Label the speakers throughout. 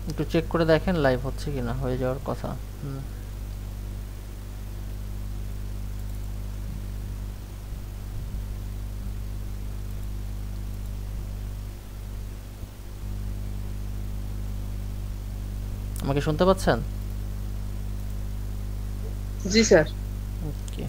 Speaker 1: একটু চেক করে দেখেন লাইভ হচ্ছে কিনা, হয়ে যাওয়ার কথা। আমাকে শুনতে পাচ্ছেন?
Speaker 2: জি স্যার।
Speaker 1: ওকে,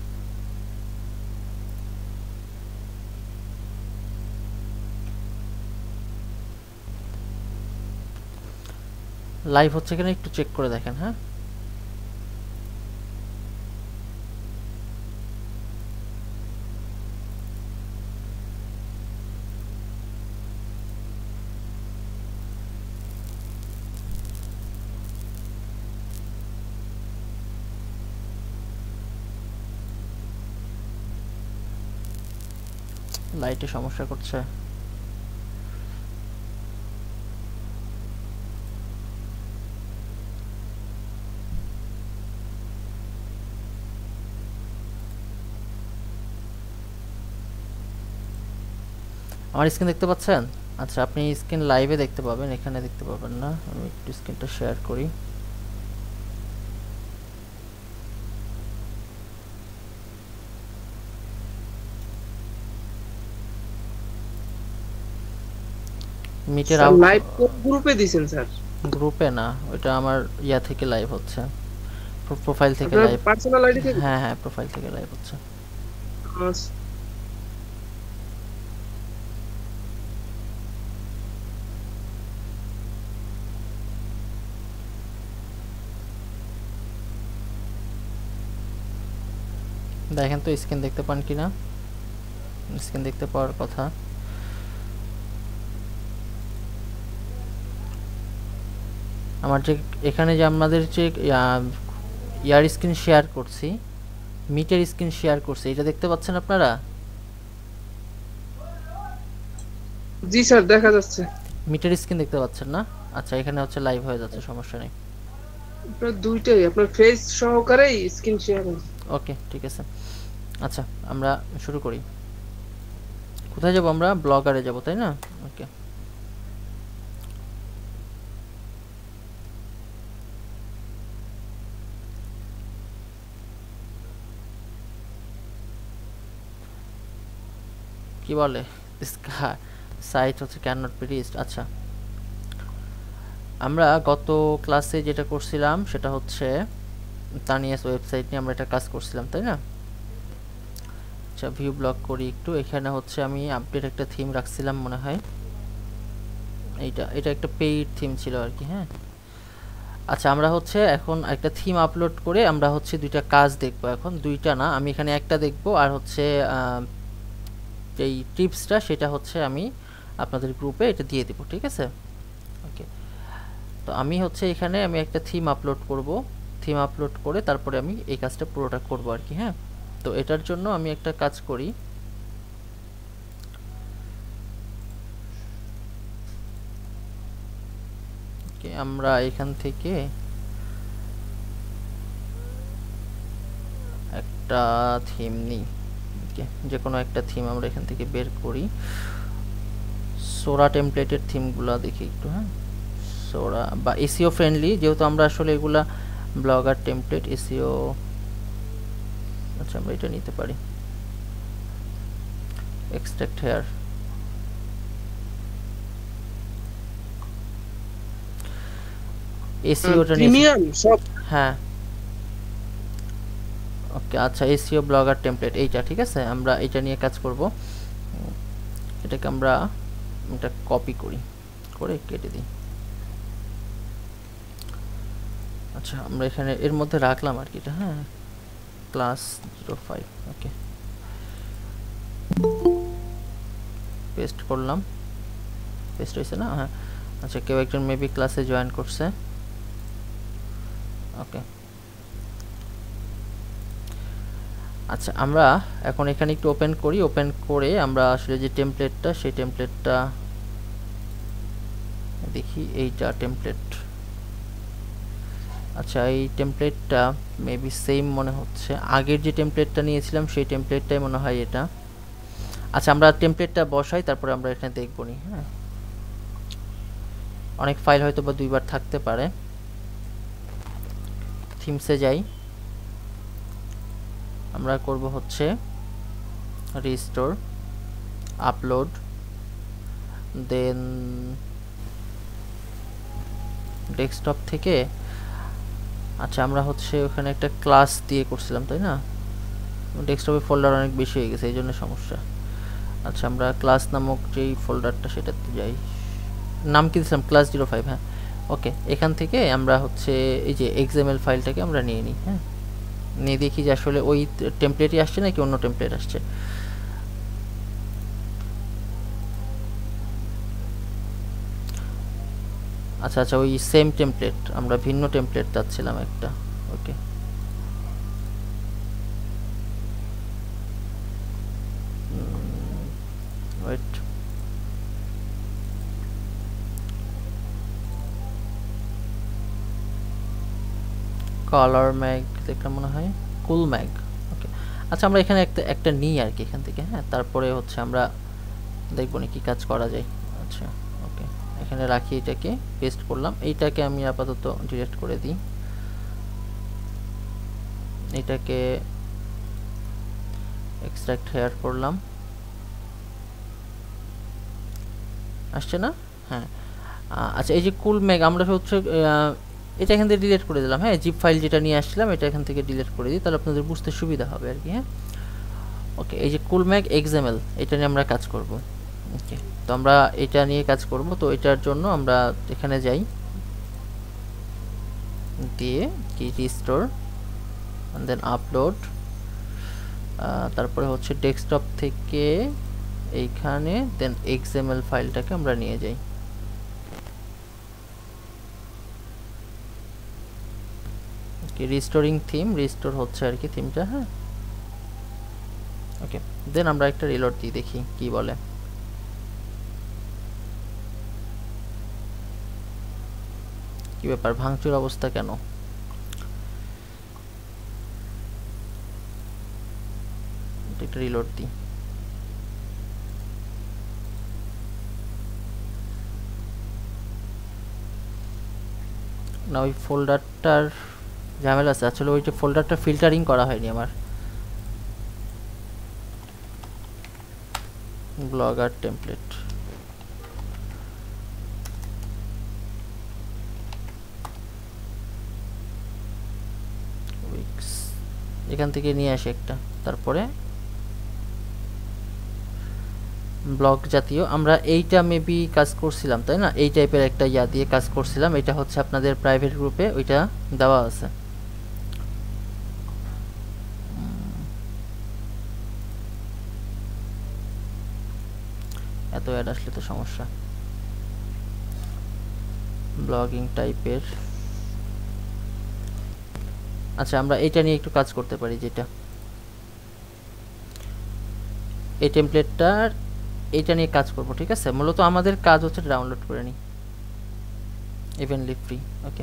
Speaker 1: লাইভ হচ্ছে কিনা একটু চেক করে দেখেন। হ্যাঁ, লাইটে সমস্যা করছে। আমার স্ক্রিন দেখতে পাচ্ছেন? আচ্ছা, আপনি স্ক্রিন লাইভে দেখতে পাবেন, এখানে দেখতে পাবেন না। আমি একটু স্ক্রিনটা শেয়ার করি। মিটের
Speaker 2: স্যার
Speaker 1: আউট
Speaker 2: লাইভ কোন গ্রুপে দিছেন স্যার?
Speaker 1: গ্রুপে না, ওইটা আমার ইয়া থেকে লাইভ হচ্ছে, প্রোফাইল থেকে
Speaker 2: আপনার
Speaker 1: লাইভ।
Speaker 2: পার্সোনাল আইডি থেকে?
Speaker 1: হ্যাঁ হ্যাঁ, প্রোফাইল থেকে লাইভ হচ্ছে।
Speaker 2: আচ্ছা,
Speaker 1: দেখেন তো স্ক্রিন দেখতে পান কিনা, স্ক্রিন দেখতে পাওয়ার কথা। আমার যে এখানে যে আমাদের যে ইয়ার স্ক্রিন শেয়ার করছি, মিটের স্ক্রিন শেয়ার করছি, এটা দেখতে পাচ্ছেন আপনারা?
Speaker 2: জি স্যার দেখা যাচ্ছে।
Speaker 1: মিটের স্ক্রিন দেখতে পাচ্ছেন না? আচ্ছা, এখানে হচ্ছে লাইভ হয়ে যাচ্ছে, সমস্যা নেই।
Speaker 2: আপনার দুইটাই আপনার ফেস সহকারেই স্ক্রিন শেয়ার হচ্ছে।
Speaker 1: ওকে, ঠিক আছে। আচ্ছা, আমরা শুরু করি। কোথায় যাব আমরা? ব্লগারে যাব, তাই না? ওকে, কি বলে সাইট হচ্ছে ক্যান নট বি রিচড। আচ্ছা, আমরা গত ক্লাসে যেটা করছিলাম সেটা হচ্ছে তানিয়াস ওয়েবসাইট নিয়ে আমরা একটা কাজ করছিলাম, তাই না? আচ্ছা, ভিউ ব্লগ করি একটু। এখানে হচ্ছে আমি আপডেট একটা থিম রাখছিলাম মনে হয়, এটা একটা পেইড থিম ছিল আর কি। হ্যাঁ, আচ্ছা, আমরা হচ্ছে এখন একটা থিম আপলোড করে আমরা হচ্ছে দুইটা কাজ দেখব। এখন দুইটা না, আমি এখানে একটা দেখব, আর হচ্ছে যেই টিপসটা সেটা হচ্ছে আমি আপনাদের গ্রুপে এটা দিয়ে দেব, ঠিক আছে? ওকে, তো আমি হচ্ছে এখানে আমি একটা থিম আপলোড করব, থিম আপলোড করে তারপরে আমি এই কাজটা পুরোটা করব আর কি। হ্যাঁ, তো এটার জন্য আমি একটা কাজ করি। ওকে, আমরা এখান থেকে একটা থিম নিই। ওকে, যে কোনো একটা থিম আমরা এখান থেকে বের করি। সোরা টেমপ্লেটের থিমগুলো দেখি একটু। হ্যাঁ, সোরা বা এসিও ফ্রেন্ডলি, যেহেতু আমরা আসলে এগুলা ব্লগার টেমপ্লেট এসিও। আচ্ছা, আমরা এটা নিতে পারি, এক্সট্রাক্ট হেয়ার। এসিওটা নিয়েছি।
Speaker 2: প্রিমিয়াম সব।
Speaker 1: হ্যাঁ, ওকে, আচ্ছা, এসিও ব্লগার টেমপ্লেট এইটা, ঠিক আছে? আমরা এটা নিয়ে কাজ করব। এটাকে আমরা এটা কপি করি, করে কেটে দিই। আচ্ছা, আমরা এখানে এর মধ্যে রাখলাম আর কি এটা। হ্যাঁ, ক্লাস 05। ওকে, পেস্ট করলাম, পেস্ট হয়েছে না? হ্যাঁ, আচ্ছা, কেউ একজন মেবি ক্লাসে জয়েন করছে। ওকে, আচ্ছা, আমরা এখন এখানে একটু ওপেন করি। ওপেন করে আমরা আসলে যে টেমপ্লেটটা, সেই টেমপ্লেটটা দেখি। এইটা টেমপ্লেট। আচ্ছা, এই টেমপ্লেটটা মেবি সেম মনে হচ্ছে, আগের যে টেমপ্লেটটা নিয়েছিলাম সেই টেমপ্লেটটাই মনে হয় এটা। আচ্ছা, আমরা টেমপ্লেটটা বসাই, তারপরে আমরা এখানে দেখব নি। হ্যাঁ, অনেক ফাইল হয়তো বা দুইবার থাকতে পারে। থিমসে যাই, আমরা করব হচ্ছে রিস্টোর, আপলোড, দেন ডেস্কটপ থেকে আচ্ছা আমরা হচ্ছে ওখানে একটা ক্লাস দিয়ে করছিলাম তাই না, ডেস্কটপে ফোল্ডার অনেক বেশি হয়ে গেছে এই জন্য সমস্যা। আচ্ছা আমরা ক্লাস নামক যেই ফোল্ডারটা সেটাতে যাই, নাম কি দিয়েছিলাম ক্লাস 05। হ্যাঁ ওকে, এখান থেকে আমরা হচ্ছে এই যে এক্সএমএল ফাইলটাকে আমরা নিয়ে নিই। হ্যাঁ নিয়ে দেখি যে আসলে ওই টেমপ্লেটই আসছে নাকি অন্য টেমপ্লেট আসছে। আচ্ছা আচ্ছা ওই সেম টেমপ্লেট, আমরা ভিন্ন টেমপ্লেট চাচ্ছিলাম একটা। ওকে ওয়েট, কালার ম্যাগ দেখলাম মনে হয়, কুল ম্যাগ। ওকে আচ্ছা আমরা এখানে একটা নিই আর কি এখান থেকে। হ্যাঁ তারপরে হচ্ছে আমরা দেখবো না কি কাজ করা যায়। আচ্ছা ওকে এখানে রাখি, এটাকে পেস্ট করলাম, এইটাকে আমি আপাতত ডিলিট করে দিই, এটাকে এক্সট্রাক্ট হেয়ার করলাম, আসছে না। হ্যাঁ আচ্ছা এই যে কুল ম্যাগ আমরা হচ্ছে এটা এখান থেকে ডিলিট করে দিলাম। হ্যাঁ জিপ ফাইল যেটা নিয়ে আসছিলাম এটা এখান থেকে ডিলিট করে দিই, তাহলে আপনাদের বুঝতে সুবিধা হবে আর কি। হ্যাঁ ওকে এই যে কুল ম্যাগ এক্সএমএল এটা নিয়ে আমরা কাজ করব। ওকে তো আমরা এটা নিয়ে কাজ করব, তো এটার জন্য আমরা এখানে যাই, দিয়ে কি রিস্টোর দেন আপলোড, তারপরে হচ্ছে ডেস্কটপ থেকে এইখানে দেন এক্সএমএল ফাইলটাকে আমরা নিয়ে যাই। ওকে রিস্টোরিং থিম, রিস্টোর হচ্ছে আর কি থিমটা। হ্যাঁ ওকে দেন আমরা একটা রিলোড দিয়ে দেখি কি বলে। কি ব্যাপার ভাঙচুর অবস্থা কেন? একটা রিলোড দিই, না ওই ফোল্ডারটার ঝামেলা আছে আসলে, ওই যে ফোল্ডারটা ফিল্টারিং করা হয়নি আমার। ব্লগার টেমপ্লেট উইক্স এখান থেকে নিয়ে আসি একটা, তারপরে ব্লগ জাতীয় আমরা এইটা মেবি কাজ করছিলাম তাই না, এই টাইপের একটা ইয়া দিয়ে কাজ করছিলাম, এটা হচ্ছে আপনাদের প্রাইভেট গ্রুপে ওইটা দেওয়া আছে। এত অ্যাড আসলে তো সমস্যা। ব্লগিং টাইপের আচ্ছা আমরা এইটা নিয়ে একটু কাজ করতে পারি, যেটা এই টেমপ্লেটটার এইটা নিয়ে কাজ করব। ঠিক আছে মূলত আমাদের কাজ হচ্ছে ডাউনলোড করে নিই, ইভেনলি ফ্রি। ওকে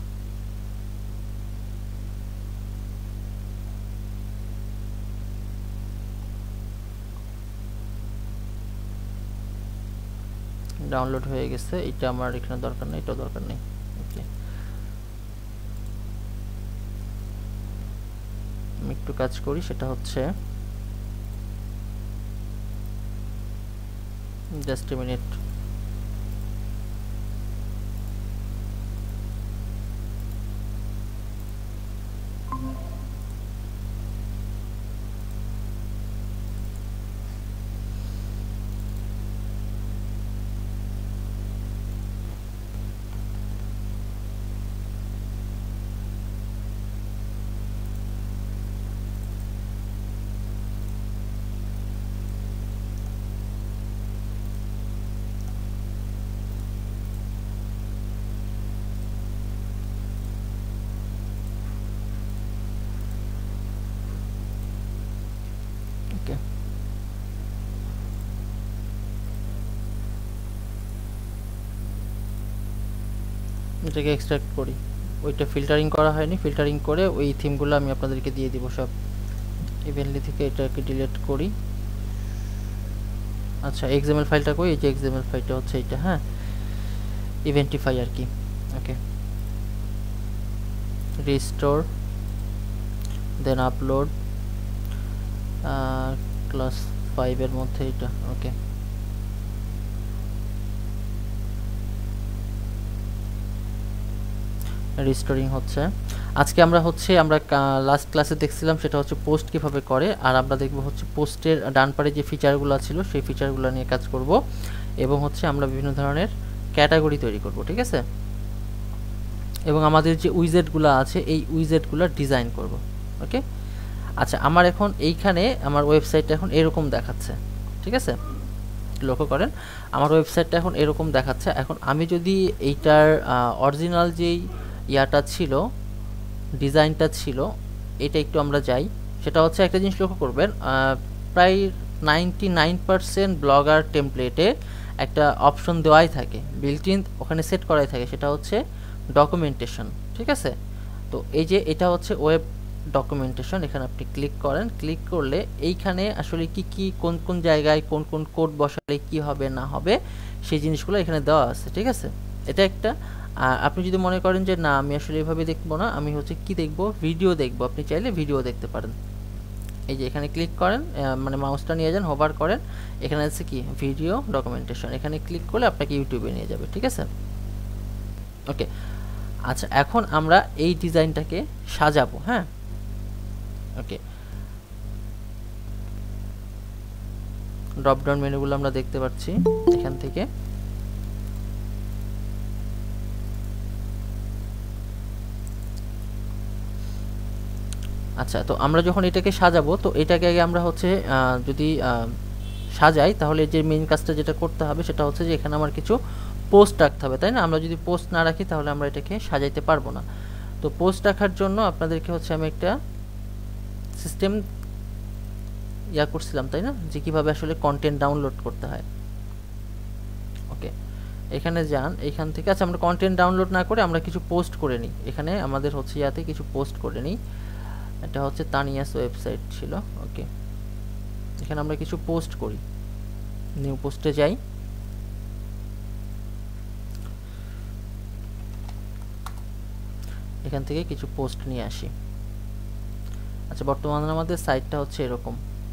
Speaker 1: ডাউনলোড হয়ে গেছে, এটা আমার এখানে দরকার নেই, এটাও দরকার নেই। ওকে আমি একটু কাজ করি, সেটা হচ্ছে জাস্ট এ মিনিট। ওকে এটাকে এক্সট্রাক্ট করি, ওইটা ফিল্টারিং করা হয়নি, ফিল্টারিং করে ওই থিমগুলো আমি আপনাদেরকে দিয়ে দিব সব। ইভেনলি থেকে এটাকে ডিলিট করি। আচ্ছা এক্সএমএল ফাইলটা কই, এই যে এক্সএমএল ফাইলটা হচ্ছে এইটা। হ্যাঁ ইভেন্টিফাই আর কি। Okay, restore, then upload, class 5 এর মধ্যে এটা। ওকে, রিস্টোরিং হচ্ছে। আজকে আমরা লাস্ট ক্লাসে দেখছিলাম সেটা হচ্ছে পোস্ট কিভাবে করে, আর আমরা দেখব হচ্ছে পোস্টের ডান পারে যে ফিচারগুলো ছিল সেই ফিচারগুলো নিয়ে কাজ করব, এবং হচ্ছে আমরা বিভিন্ন ধরনের ক্যাটাগরি তৈরি করব, ঠিক আছে, এবং আমাদের যে উইজেটগুলো আছে এই উইজেটগুলো ডিজাইন করব। ওকে, আচ্ছা, আমার এখন এইখানে আমার ওয়েবসাইটটা এখন এরকম দেখাচ্ছে, ঠিক আছে, লক্ষ্য করেন আমার ওয়েবসাইটটা এখন এরকম দেখাচ্ছে। এখন আমি যদি এইটার অরিজিনাল যেই ইয়াটা ছিল, ডিজাইনটা ছিল, এটা একটু আমরা যাই। সেটা হচ্ছে একটা জিনিস লক্ষ্য করবেন, প্রায় 99% ব্লগার টেমপ্লেটে একটা অপশন দেওয়াই থাকে, বিল্ট ইন ওখানে সেট করাই থাকে, সেটা হচ্ছে ডকুমেন্টেশন, ঠিক আছে। তো এই যে এটা হচ্ছে ওয়েব ডকুমেন্টেশন, এখানে আপনি ক্লিক করেন, ক্লিক করলে এইখানে আসলে কি কি কোন কোন জায়গায় কোন কোন কোড বসালে কি হবে না হবে সেই জিনিসগুলো এখানে দেওয়া আছে, ঠিক আছে। এটা একটা। আপনি যদি মনে করেন যে না আমি আসলে এভাবে দেখবো না, আমি হচ্ছে কি দেখবো, ভিডিও দেখবো, আপনি চাইলে ভিডিও দেখতে পারেন। এই যে এখানে ক্লিক করেন, মানে মাউসটা নিয়ে যান, হোভার করেন, এখানে আছে কি ভিডিও ডকুমেন্টেশন, এখানে ক্লিক করলে আপনাকে ইউটিউবে নিয়ে যাবে, ঠিক আছে। ওকে, আচ্ছা, এখন আমরা এই ডিজাইনটাকে সাজাবো। হ্যাঁ, ওকে, ড্রপ ডাউন মেনুগুলো আমরা দেখতে পাচ্ছি এখান থেকে। আচ্ছা, তো আমরা যখন এটাকে সাজাবো, তো এটাকে আগে আমরা হচ্ছে যদি সাজাই, তাহলে যে মেইন কাজটা যেটা করতে হবে সেটা হচ্ছে যে এখানে আমার কিছু পোস্ট রাখতে হবে, তাই না। আমরা যদি পোস্ট না রাখি তাহলে আমরা এটাকে সাজাইতে পারবো না। তো পোস্ট রাখার জন্য আপনাদেরকে হচ্ছে আমি একটা সিস্টেম করছিলাম, তাই না, যে কিভাবে আসলে কন্টেন্ট ডাউনলোড করতে হয়। ওকে, এখানে যান, এখান থেকে আচ্ছা আমরা কন্টেন্ট ডাউনলোড না করে আমরা কিছু পোস্ট করে নিই। এখানে আমাদের হচ্ছে ইয়াতে কিছু পোস্ট করে নিই। এটা হচ্ছে তানিয়াস ওয়েবসাইট ছিল। ওকে, এখানে আমরা কিছু পোস্ট করি, নিউ পোস্টে যাই, এখান থেকে কিছু পোস্ট নিয়ে আসি। আচ্ছা, বর্তমানে আমাদের সাইটটা হচ্ছে এরকম।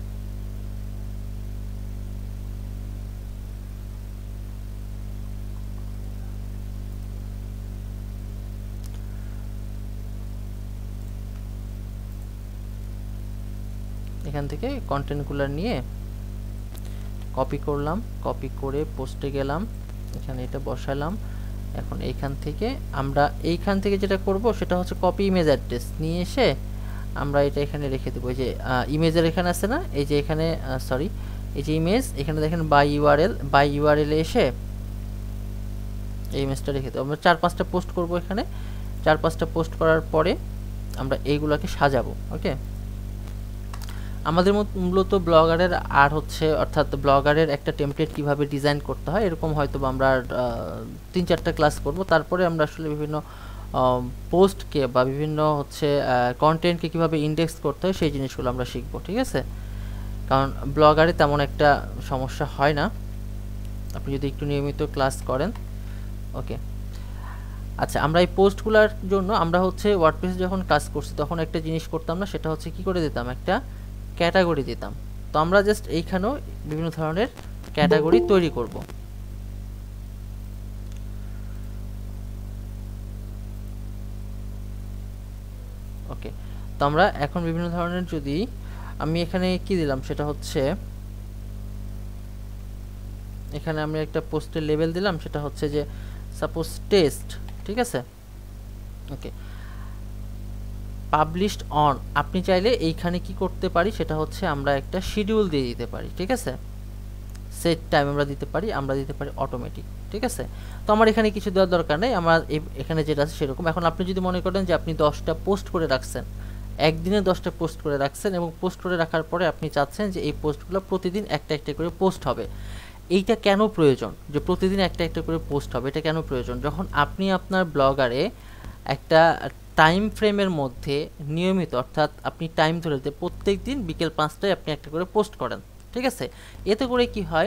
Speaker 1: এখান থেকে কন্টেন্টগুলো নিয়ে কপি করলাম, কপি করে পোস্টে গেলাম, এখানে এটা বসালাম। এখন এইখান থেকে আমরা এইখান থেকে যেটা করব সেটা হচ্ছে কপি ইমেজ অ্যাড্রেস নিয়ে এসে আমরা এটা এখানে রেখে দেবো। এই যে ইমেজের এখানে আছে না, এই যে এখানে সরি, এই যে ইমেজ, এখানে দেখেন বাই ইউআরএল এসে এই ইমেজটা রেখে দেবো। আমরা 4-5টা পোস্ট করব এখানে। 4-5টা পোস্ট করার পরে আমরা এইগুলোকে সাজাবো। ওকে, আমাদের মূলত ব্লগারের আর হচ্ছে অর্থাৎ ব্লগারের একটা টেমপ্লেট কিভাবে ডিজাইন করতে হয় এরকম হয়তো আমরা 3-4টা ক্লাস করব। তারপরে আমরা আসলে বিভিন্ন পোস্টকে বা বিভিন্ন হচ্ছে কন্টেন্টকে কিভাবে ইন্ডেক্স করতে হয় সেই জিনিসগুলো আমরা শিখবো, ঠিক আছে। কারণ ব্লগারে তেমন একটা সমস্যা হয় না আপনি যদি একটু নিয়মিত ক্লাস করেন। ওকে, আচ্ছা, আমরা এই পোস্টগুলোর জন্য আমরা হচ্ছে ওয়ার্ডপ্রেসে যখন কাজ করছি তখন একটা জিনিস করতাম না, সেটা হচ্ছে কি করে দিতাম, একটা ক্যাটাগরি দিতাম। তো আমরা জাস্ট এইখানেও বিভিন্ন ধরনের ক্যাটাগরি তৈরি করব। ওকে, তো আমরা এখন বিভিন্ন ধরনের, যদি আমি এখানে কি দিলাম সেটা হচ্ছে এখানে আমি একটা পোস্টের লেভেল দিলাম, সেটা হচ্ছে যে সাপোজ টেস্ট, ঠিক আছে। ওকে, পাবলিশড অন, আপনি চাইলে এইখানে কি করতে পারি সেটা হচ্ছে আমরা একটা শিডিউল দিয়ে দিতে পারি, ঠিক আছে। সেট টাইম আমরা দিতে পারি অটোমেটিক, ঠিক আছে। তো আমার এখানে কিছু দেওয়ার দরকার নেই, আমার এখানে যেটা আছে সেরকম। এখন আপনি যদি মনে করেন যে আপনি 10টা পোস্ট করে রাখছেন, একদিনে 10টা পোস্ট করে রাখছেন, এবং পোস্ট করে রাখার পরে আপনি চাচ্ছেন যে এই পোস্টগুলো প্রতিদিন একটা একটা করে পোস্ট হবে, এইটা কেন প্রয়োজন যে প্রতিদিন একটা একটা করে পোস্ট হবে, এটা কেন প্রয়োজন? যখন আপনি আপনার ব্লগারে একটা টাইম ফ্রেমের মধ্যে নিয়মিত, অর্থাৎ আপনি টাইম ধরে প্রত্যেক দিন বিকেল 5টায় আপনি একটা করে পোস্ট করেন, ঠিক আছে। এতে করে কি হয়,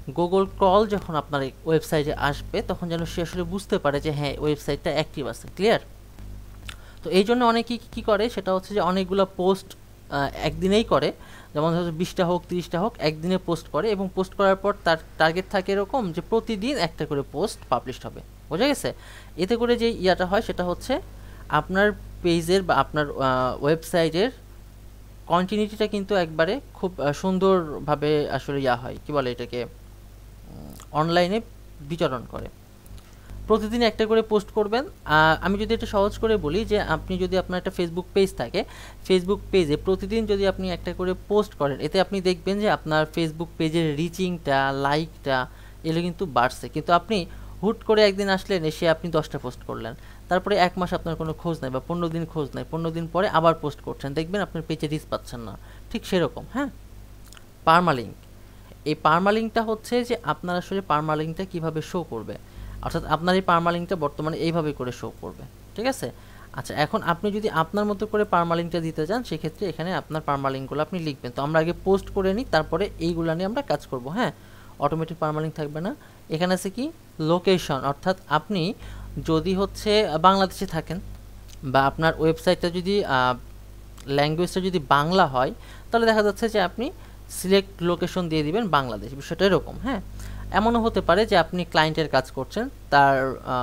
Speaker 1: গুগল ক্রল যখন আপনার ওয়েবসাইটে আসবে তখন যেন সে আসলে বুঝতে পারে যে হ্যাঁ ওয়েবসাইটটা অ্যাক্টিভ আছে। ক্লিয়ার? তো এই জন্য অনেকেই কী করে সেটা হচ্ছে যে অনেকগুলো পোস্ট একদিনেই করে, যেমন হচ্ছে 20টা হোক 30টা হোক একদিনে পোস্ট করে, এবং পোস্ট করার পর তার টার্গেট থাকে এরকম যে প্রতিদিন একটা করে পোস্ট পাবলিশ হবে। বোঝা গেছে? এতে করে যে ইয়াটা হয় সেটা হচ্ছে আপনার পেজের বা আপনার ওয়েবসাইটের কন্টিনিউটিটা কিন্তু একবারে খুব সুন্দরভাবে আসলে ইয়া হয়, কি বলে এটাকে, অনলাইনে বিচরণ করে। প্রতিদিন একটা করে পোস্ট করবেন। আমি যদি এটা সহজ করে বলি যে আপনি যদি আপনার একটা ফেসবুক পেজ থাকে, ফেসবুক পেজে প্রতিদিন যদি আপনি একটা করে পোস্ট করেন, এতে আপনি দেখবেন যে আপনার ফেসবুক পেজের রিচিংটা, লাইকটা এগুলো কিন্তু বাড়ছে। কিন্তু আপনি হুট করে একদিন আসলেন, এসে আপনি 10টা পোস্ট করলেন, তারপরে 1 মাস আপনার কোনো খোঁজ নাই বা 15 দিন খোঁজ নাই, 15 দিন পরে আবার পোস্ট করছেন, দেখবেন আপনার পেজে রিচ পাচ্ছেন না। ঠিক সেরকম, হ্যাঁ, পার্মালিঙ্ক। এই পার্মালিঙ্কটা হচ্ছে যে আপনার আসলে পার্মালিঙ্কটা কীভাবে শো করবে, অর্থাৎ আপনার এই পার্মালিঙ্কটা বর্তমানে এইভাবে করে শো করবে। ঠিক আছে? আচ্ছা, এখন আপনি যদি আপনার মতো করে পার্মালিঙ্কটা দিতে চান, সেক্ষেত্রে এখানে আপনার পার্মালিঙ্কগুলো আপনি লিখবেন। তো আমরা আগে পোস্ট করে নিই, তারপরে এইগুলো নিয়ে আমরা কাজ করব। হ্যাঁ, অটোমেটিক পার্মালিঙ্ক থাকবে না। এখানে আছে কি লোকেশন, অর্থাৎ আপনি যদি হচ্ছে বাংলাদেশে থাকেন বা আপনার ওয়েবসাইটটা যদি ল্যাঙ্গুয়েজটা যদি বাংলা হয়, তাহলে দেখা যাচ্ছে যে আপনি সিলেক্ট লোকেশন দিয়ে দিবেন বাংলাদেশ, বিষয়টা এরকম। হ্যাঁ, এমনও হতে পারে যে আপনি ক্লায়েন্টের কাজ করছেন, তার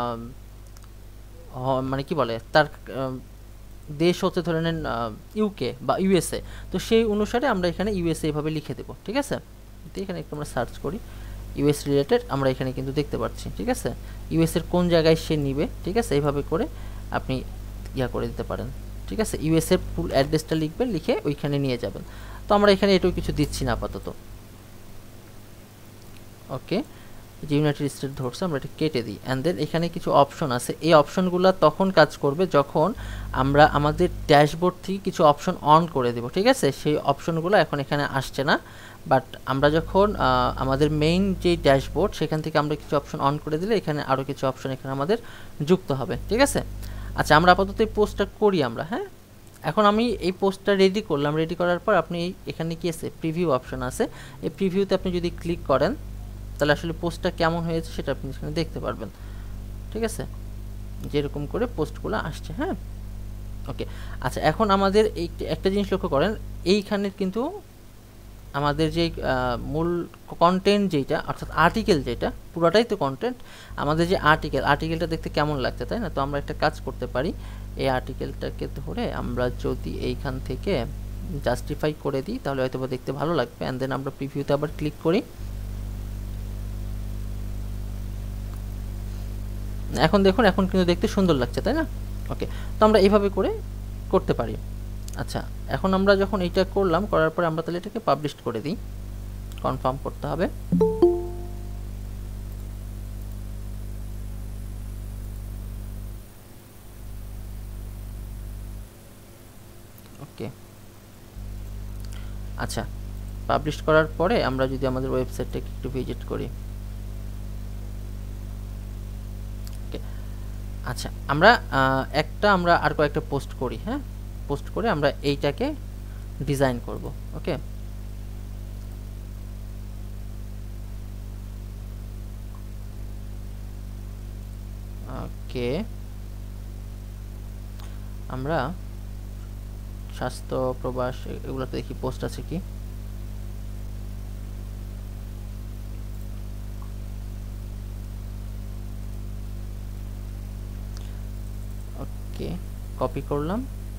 Speaker 1: মানে কি বলে, তার দেশ হচ্ছে ধরে নেন ইউকে বা ইউএসএ, তো সেই অনুসারে আমরা এখানে ইউএসএ এভাবে লিখে দেবো। ঠিক আছে? তো এখানে একটু আমরা সার্চ করি ইউএস রিলেটেড, আমরা এখানে কিন্তু দেখতে পাচ্ছি। ঠিক আছে? ইউএসএর কোন জায়গায় সে নিবে, ঠিক আছে, এইভাবে করে আপনি ইয়া করে দিতে পারেন। ঠিক আছে? ইউএসএর ফুল অ্যাড্রেসটা লিখবেন, লিখে ওইখানে নিয়ে যাবেন। তো আমরা এখানে এটাও কিছু দিচ্ছি না আপাতত। ওকে, যে ইউনাইটেড স্টেট ধরছে, আমরা এটা কেটে দিই। অ্যান্ড দেন এখানে কিছু অপশন আছে, এই অপশনগুলো তখন কাজ করবে যখন আমরা আমাদের ড্যাশবোর্ড থেকে কিছু অপশন অন করে দেব। ঠিক আছে? সেই অপশনগুলো এখন এখানে আসছে না, বাট আমরা যখন আমাদের মেইন যে ড্যাশবোর্ড সেখান থেকে আমরা কিছু অপশন অন করে দিলে এখানে আরও কিছু অপশন এখানে আমাদের যুক্ত হবে। ঠিক আছে? আচ্ছা, আমরা আপাতত এই পোস্টটা করি আমরা। হ্যাঁ, এখন আমি এই পোস্টটা রেডি করলাম। রেডি করার পর আপনি এখানে কি আছে, প্রিভিউ অপশন আছে, এই প্রিভিউতে আপনি যদি ক্লিক করেন তাহলে আসলে পোস্টটা কেমন হয়েছে সেটা আপনি এখানে দেখতে পারবেন। ঠিক আছে? যেরকম করে পোস্টগুলো আসছে। হ্যাঁ, ওকে। আচ্ছা, এখন আমাদের এই একটা জিনিস লক্ষ্য করেন, এইখানে কিন্তু আমাদের যে মূল কন্টেন্ট যেটা, অর্থাৎ আর্টিকেল যেটা, পুরোটাই তো কন্টেন্ট। আমাদের যে আর্টিকেলটা দেখতে কেমন লাগছে, তাই না? তো আমরা একটা কাজ করতে পারি, এই আর্টিকেলটাকে ধরে আমরা যদি এইখান থেকে জাস্টিফাই করে দিই তাহলে হয়তো দেখতে ভালো লাগবে। অ্যান্ড দেন আমরা প্রিভিউতে আবার ক্লিক করি। এখন দেখুন, এখন কিন্তু দেখতে সুন্দর লাগছে, তাই না? ওকে, তো আমরা এইভাবে করে করতে পারি। আচ্ছা, এখন আমরা যখন এইটা করলাম, করার পরে আমরা তাহলে এটাকে পাবলিশ করে দিই, কনফার্ম করতে হবে। ওকে, আচ্ছা, পাবলিশ করার পরে আমরা যদি আমাদের ওয়েবসাইটটাকে একটু ভিজিট করি। আচ্ছা, আমরা আমরা আর কয়েকটা পোস্ট করি। হ্যাঁ, পোস্ট করে আমরা এইটাকে ডিজাইন করব। ওকে, ওকে, আমরা স্বাস্থ্য, প্রবাস, এগুলোতে দেখি পোস্ট আছে কি। ওকে, কপি করলাম,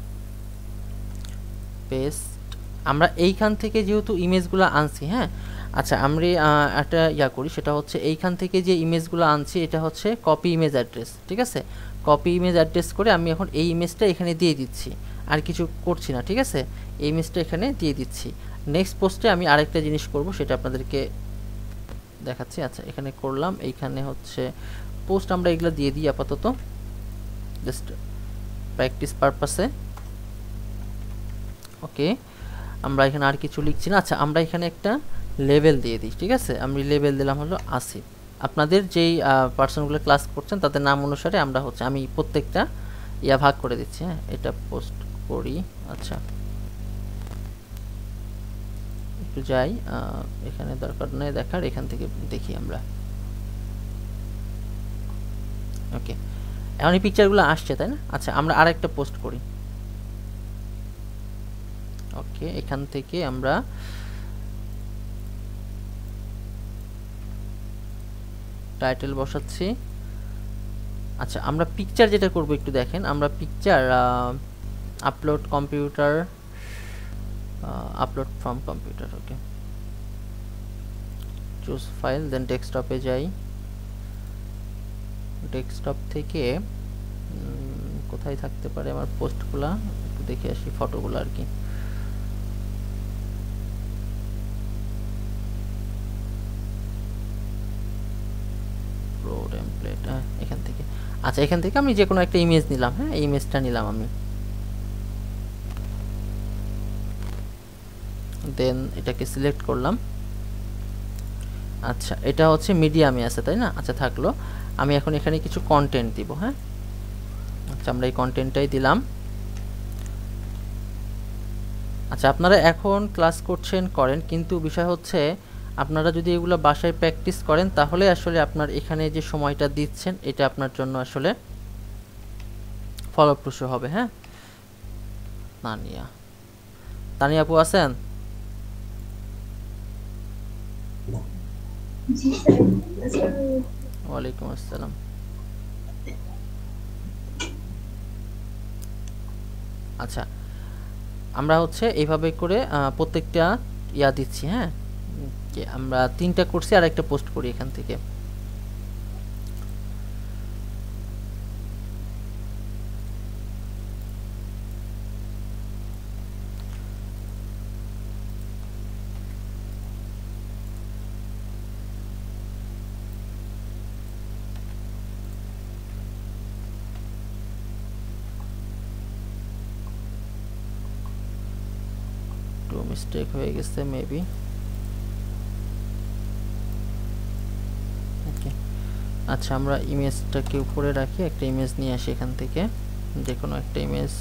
Speaker 1: পেস্ট। আমরা এইখান থেকে যেহেতু ইমেজগুলো আনছি, হ্যাঁ, আচ্ছা, আমরা একটা ইয়া করি, সেটা হচ্ছে এইখান থেকে যে ইমেজগুলো আনছি এটা হচ্ছে কপি ইমেজ অ্যাড্রেস। ঠিক আছে? কপি ইমেজ অ্যাড্রেস করে আমি এখন এই ইমেজটা এখানে দিয়ে দিচ্ছি, আর কিছু করছি না। ঠিক আছে? এই ইমেজটা এখানে দিয়ে দিচ্ছি। নেক্সট পোস্টে আমি আরেকটা জিনিস করব, সেটা আপনাদেরকে দেখাচ্ছি। আচ্ছা, এখানে করলাম, এইখানে হচ্ছে পোস্ট আমরা এগুলো দিয়ে দিই আপাতত, জাস্ট প্র্যাকটিস পারপাসে। ওকে, আমরা এখানে আর কিছু লিখছি না। আচ্ছা, আমরা এখানে একটা লেভেল দিয়ে দিই। ঠিক আছে? আমি লেভেল দিলাম হলো আসিফ। আপনাদের যেই পার্সনগুলো ক্লাস করছেন তাদের নাম অনুসারে আমরা হচ্ছে আমি প্রত্যেকটা ইয়া ভাগ করে দিচ্ছি। হ্যাঁ, এটা পোস্ট করি। আচ্ছা, একটু যাই, এখানে দরকার নেই দেখার, এখান থেকে দেখি আমরা। ওকে, এখন এই পিকচারগুলো আসছে তাই না? আচ্ছা আমরা আরেকটা পোস্ট করি। ওকে, এখান থেকে আমরা টাইটেল বসাচ্ছি। আচ্ছা আমরা পিকচার যেটা করব একটু দেখেন, আমরা picture upload computer, upload from computer. Okay, choose file, then ডেস্কটপে যাই। ডেস্কটপ থেকে কোথায় থাকতে পারে আমার পোস্টগুলা, একটু দেখে আসি ফটোগুলো আর কি। প্রো টেমপ্লেট, এখান থেকে। আচ্ছা এখান থেকে আমি যে কোনো একটা ইমেজ নিলাম। হ্যাঁ, এই ইমেজটা নিলাম আমি, দেন এটাকে সিলেক্ট করলাম। আচ্ছা এটা হচ্ছে মিডিয়ামে আছে তাই না? আচ্ছা থাকলো, আমি এখন এখানে কিছু কন্টেন্ট দিব। হ্যাঁ, আচ্ছা আমরা এই কন্টেন্টটাই দিলাম। আচ্ছা আপনারা এখন ক্লাস করছেন করেন, কিন্তু বিষয় হচ্ছে আপনারা যদি এগুলো বাসায় প্র্যাকটিস করেন তাহলে আসলে আপনার এখানে যে সময়টা দিচ্ছেন এটা আপনার জন্য আসলে ফলপ্রসূ হবে। হ্যাঁ, তানিয়া, তানিয়া আপু আছেন? ওয়ালাইকুম আসসালাম। আচ্ছা আমরা হচ্ছে এইভাবে করে প্রত্যেকটা ইয়া দিচ্ছি। হ্যাঁ, আমরা 3টা করছি আর একটা পোস্ট করি এখান থেকে। একটু মিস্টেক হয়ে গেছে মেবি। ওকে, আচ্ছা আমরা ইমেজটাকে উপরে রাখি, একটা ইমেজ নিয়ে আসি এখান থেকে, যে কোনো একটা ইমেজ।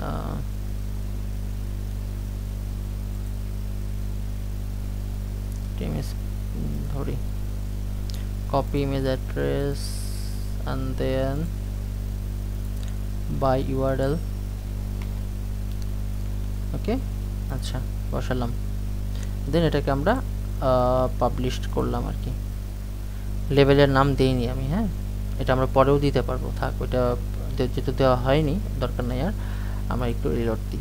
Speaker 1: ইমেজ ধরি, copy image address and then by URL। Okay, আচ্ছা বসালাম, দেন এটাকে আমরা পাবলিশ করলাম আর কি। লেভেলের নাম দেইনি আমি। হ্যাঁ, এটা আমরা পরেও দিতে পারবো, থাক ওইটা যেহেতু দেওয়া হয়নি দরকার নাই আর। আমরা একটু রিলোড দিই।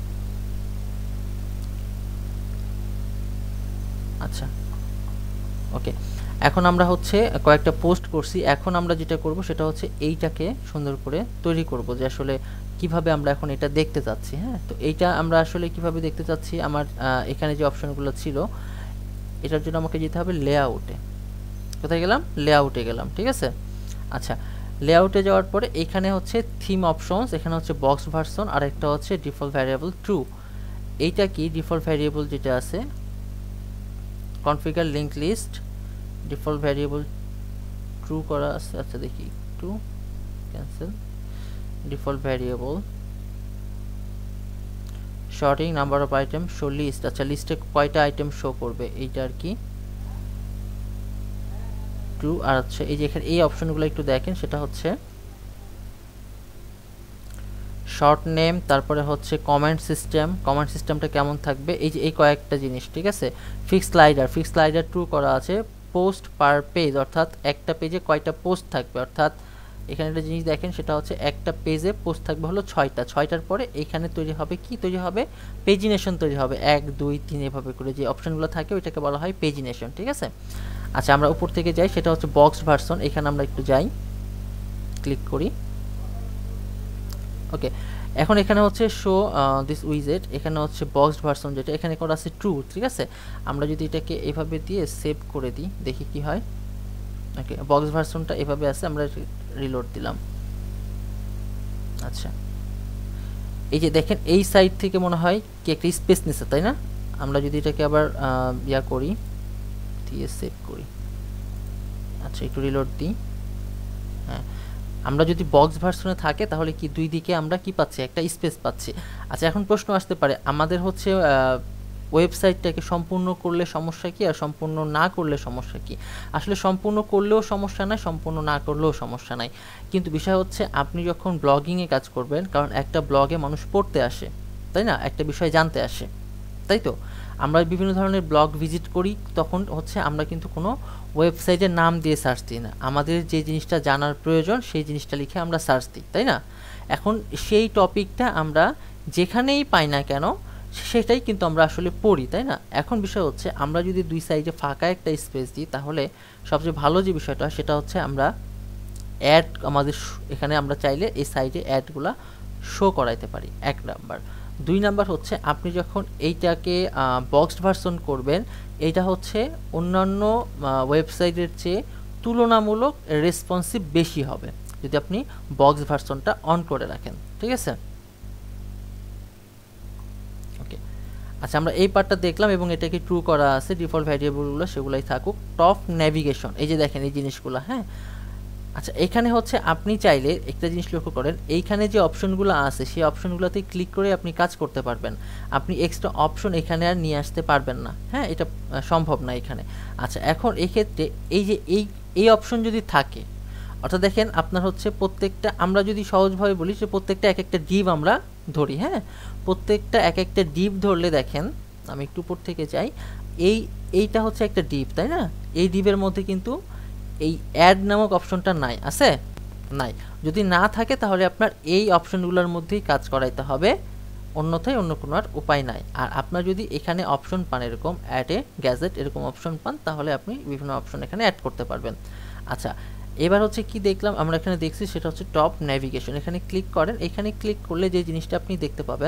Speaker 1: আচ্ছা ওকে, এখন আমরা হচ্ছে কয়েকটা পোস্ট করছি, এখন আমরা যেটা করব সেটা হচ্ছে এইটাকে সুন্দর করে তৈরি করব যে আসলে কিভাবে আমরা এখন এটা দেখতে চাচ্ছি। হ্যাঁ, তো এইটা আমরা আসলে কিভাবে দেখতে চাচ্ছি, আমার এখানে যে অপশনগুলো ছিল এটার জন্য আমাকে যেতে হবে লেআউটে। কোথায় গেলাম? লেআউটে গেলাম, ঠিক আছে। আচ্ছা লেআউটে যাওয়ার পরে এখানে হচ্ছে থিম অপশনস, এখানে হচ্ছে বক্স ভার্সন, আর একটা হচ্ছে ডিফল্ট ভ্যারিয়েবল ট্রু। এইটা কি ডিফল্ট ভ্যারিয়েবল যেটা আছে, configure link list, default variable true করা আছে। আচ্ছা দেখি true, cancel, default variable sorting number of item show list. আচ্ছা লিস্টে কয়টা আইটেম শো করবে এইটা আর কি, ট্রু। আর আচ্ছা এই যে এখানে এই অপশনগুলো একটু দেখেন, সেটা হচ্ছে শর্ট নেম, তারপরে হচ্ছে কমেন্ট সিস্টেম, কমেন্ট সিস্টেমটা কেমন থাকবে, এই যে এই কয়েকটা জিনিস, ঠিক আছে। Fix slider, fix slider true করা আছে। পোস্ট পার পেজ, অর্থাৎ একটা পেজে কয়টা পোস্ট থাকবে, অর্থাৎ এখানে একটা জিনিস দেখেন সেটা হচ্ছে একটা পেজে পোস্ট থাকবে হলো 6টা, 6টার পরে এখানে তৈরি হবে কি, তৈরি হবে পেজিনেশন তৈরি হবে 1 2 3 এভাবে করে যে অপশনগুলো থাকে ওইটাকে বলা হয় পেজিনেশন, ঠিক আছে। আচ্ছা আমরা উপর থেকে যাই, সেটা হচ্ছে বক্স ভার্সন, এখানে আমরা একটু যাই, ক্লিক করি। ওকে, এখন এখানে হচ্ছে শো দিস উইজেট, এখানে হচ্ছে বক্সড ভার্সন যেটা এখানে করা আছে ট্রু, ঠিক আছে। আমরা যদি এটাকে এভাবে দিয়ে সেভ করে দিই দেখি কি হয়। ওকে, বক্স ভার্সনটা এভাবে আছে, আমরা রিলোড দিলাম। আচ্ছা এই যে দেখেন এই সাইড থেকে মনে হয় কি একটা স্পেস নিছে তাই না? আমরা যদি এটাকে আবার ইয়া করি, দিয়ে সেভ করি। আচ্ছা একটু রিলোড দিই। হ্যাঁ, আমরা যদি বক্স ভার্সনে থাকে তাহলে কি দুই দিকে আমরা কি পাচ্ছি, একটা স্পেস পাচ্ছি। আচ্ছা এখন প্রশ্ন আসতে পারে আমাদের হচ্ছে ওয়েবসাইটটাকে সম্পূর্ণ করলে সমস্যা কি আর সম্পূর্ণ না করলে সমস্যা কি। আসলে সম্পূর্ণ করলেও সমস্যা নাই, সম্পূর্ণ না করলেও সমস্যা নাই, কিন্তু বিষয় হচ্ছে আপনি যখন ব্লগিংয়ে কাজ করবেন, কারণ একটা ব্লগে মানুষ পড়তে আসে, তাই না, একটা বিষয় জানতে আসে, তাই তো। আমরা বিভিন্ন ধরনের ব্লগ ভিজিট করি, তখন হচ্ছে আমরা কিন্তু কোনো ওয়েবসাইটের নাম দিয়ে সার্চ দিই না, আমাদের যে জিনিসটা জানার প্রয়োজন সেই জিনিসটা লিখে আমরা সার্চ দিই, তাই না। এখন সেই টপিকটা আমরা যেখানেই পাই না কেন সেটাই কিন্তু আমরা আসলে পড়ি, তাই না। এখন বিষয় হচ্ছে আমরা যদি দুই সাইডে ফাঁকা একটা স্পেস দিই, তাহলে সবচেয়ে ভালো যে বিষয়টা সেটা হচ্ছে আমরা অ্যাড আমাদের এখানে আমরা চাইলে এই সাইডে অ্যাডগুলা শো করাইতে পারি, এক নাম্বার। দুই নাম্বার হচ্ছে আপনি যখন এইটাকে বক্সড ভার্সন করবেন, এইটা হচ্ছে অন্যান্য ওয়েবসাইটের চেয়ে তুলনামূলক রেসপন্সিভ বেশি হবে যদি আপনি বক্স ভার্সনটা অন করে রাখেন, ঠিক আছে। ওকে, আচ্ছা আমরা এই পার্টটা দেখলাম এবং এটাকে ট্রু করা আছে, ডিফল্ট ভ্যারিয়েবলগুলো সেগুলাই থাকুক। টপ নেভিগেশন, এই যে দেখেন এই জিনিসগুলো, হ্যাঁ। আচ্ছা এখানে হচ্ছে আপনি চাইলে একটা জিনিস লক্ষ্য করেন, এইখানে যে অপশনগুলো আছে সেই অপশনগুলোতে ক্লিক করে আপনি কাজ করতে পারবেন, আপনি এক্সট্রা অপশন এখানে আর নিয়ে আসতে পারবেন না, হ্যাঁ, এটা সম্ভব না এখানে। আচ্ছা এখন এক্ষেত্রে এই যে এই অপশন যদি থাকে, অর্থাৎ দেখেন আপনার হচ্ছে প্রত্যেকটা, আমরা যদি সহজভাবে বলি যে প্রত্যেকটা এক একটা ডিভ আমরা ধরি, হ্যাঁ, প্রত্যেকটা এক একটা ডিভ ধরলে দেখেন, আমি একটু উপর থেকে যাই, এইটা হচ্ছে একটা ডিভ, তাই না। এই ডিভের মধ্যে কিন্তু এই অ্যাড নামক অপশনটা নাই, আছে নাই, যদি না থাকে তাহলে আপনার এই অপশনগুলোর মধ্যেই কাজ করাইতে হবে, অন্যথায় অন্য কোনো আর উপায় নাই। আর আপনার যদি এখানে অপশন পান এরকম অ্যাড এ গ্যাজেট এরকম অপশন পান, তাহলে আপনি বিভিন্ন অপশন এখানে অ্যাড করতে পারবেন। আচ্ছা এবার হচ্ছে কি দেখলাম, আমরা এখানে দেখছি সেটা হচ্ছে টপ নেভিগেশন, এখানে ক্লিক করেন, এখানে ক্লিক করলে যে জিনিসটা আপনি দেখতে পাবেন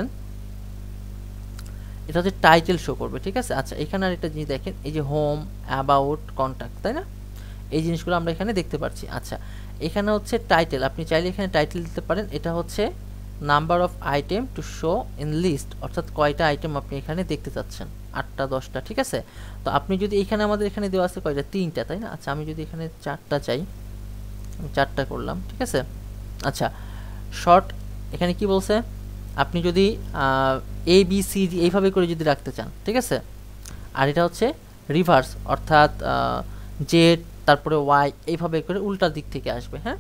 Speaker 1: এটা হচ্ছে টাইটেল শো করবে, ঠিক আছে। আচ্ছা এখানে আর একটা জিনিস দেখেন, এই যে হোম, অ্যাবাউট, কন্ট্যাক্ট, তাই না, এই জিনিসগুলো আমরা এখানে দেখতে পাচ্ছি। আচ্ছা এখানে হচ্ছে টাইটেল, আপনি চাইলে এখানে টাইটেল দিতে পারেন, এটা হচ্ছে number of item to show in list, অর্থাৎ কয়টা আইটেম আপনি এখানে দেখতে চাচ্ছেন, 8টা 10টা, ঠিক আছে। তো আপনি যদি এখানে, আমাদের এখানে দেওয়া আছে কয়টা, 3টা, তাই না। আচ্ছা আমি যদি এখানে 4টা চাই, আমি 4টা করলাম, ঠিক আছে। আচ্ছা শর্ট, এখানে কি বলছে, আপনি যদি এ বি সি ডি এইভাবে করে যদি রাখতে চান, ঠিক আছে। আর এটা হচ্ছে রিভার্স, অর্থাৎ জেড তারপরে ওয়াই এইভাবে করে উল্টা দিক থেকে আসবে, হ্যাঁ।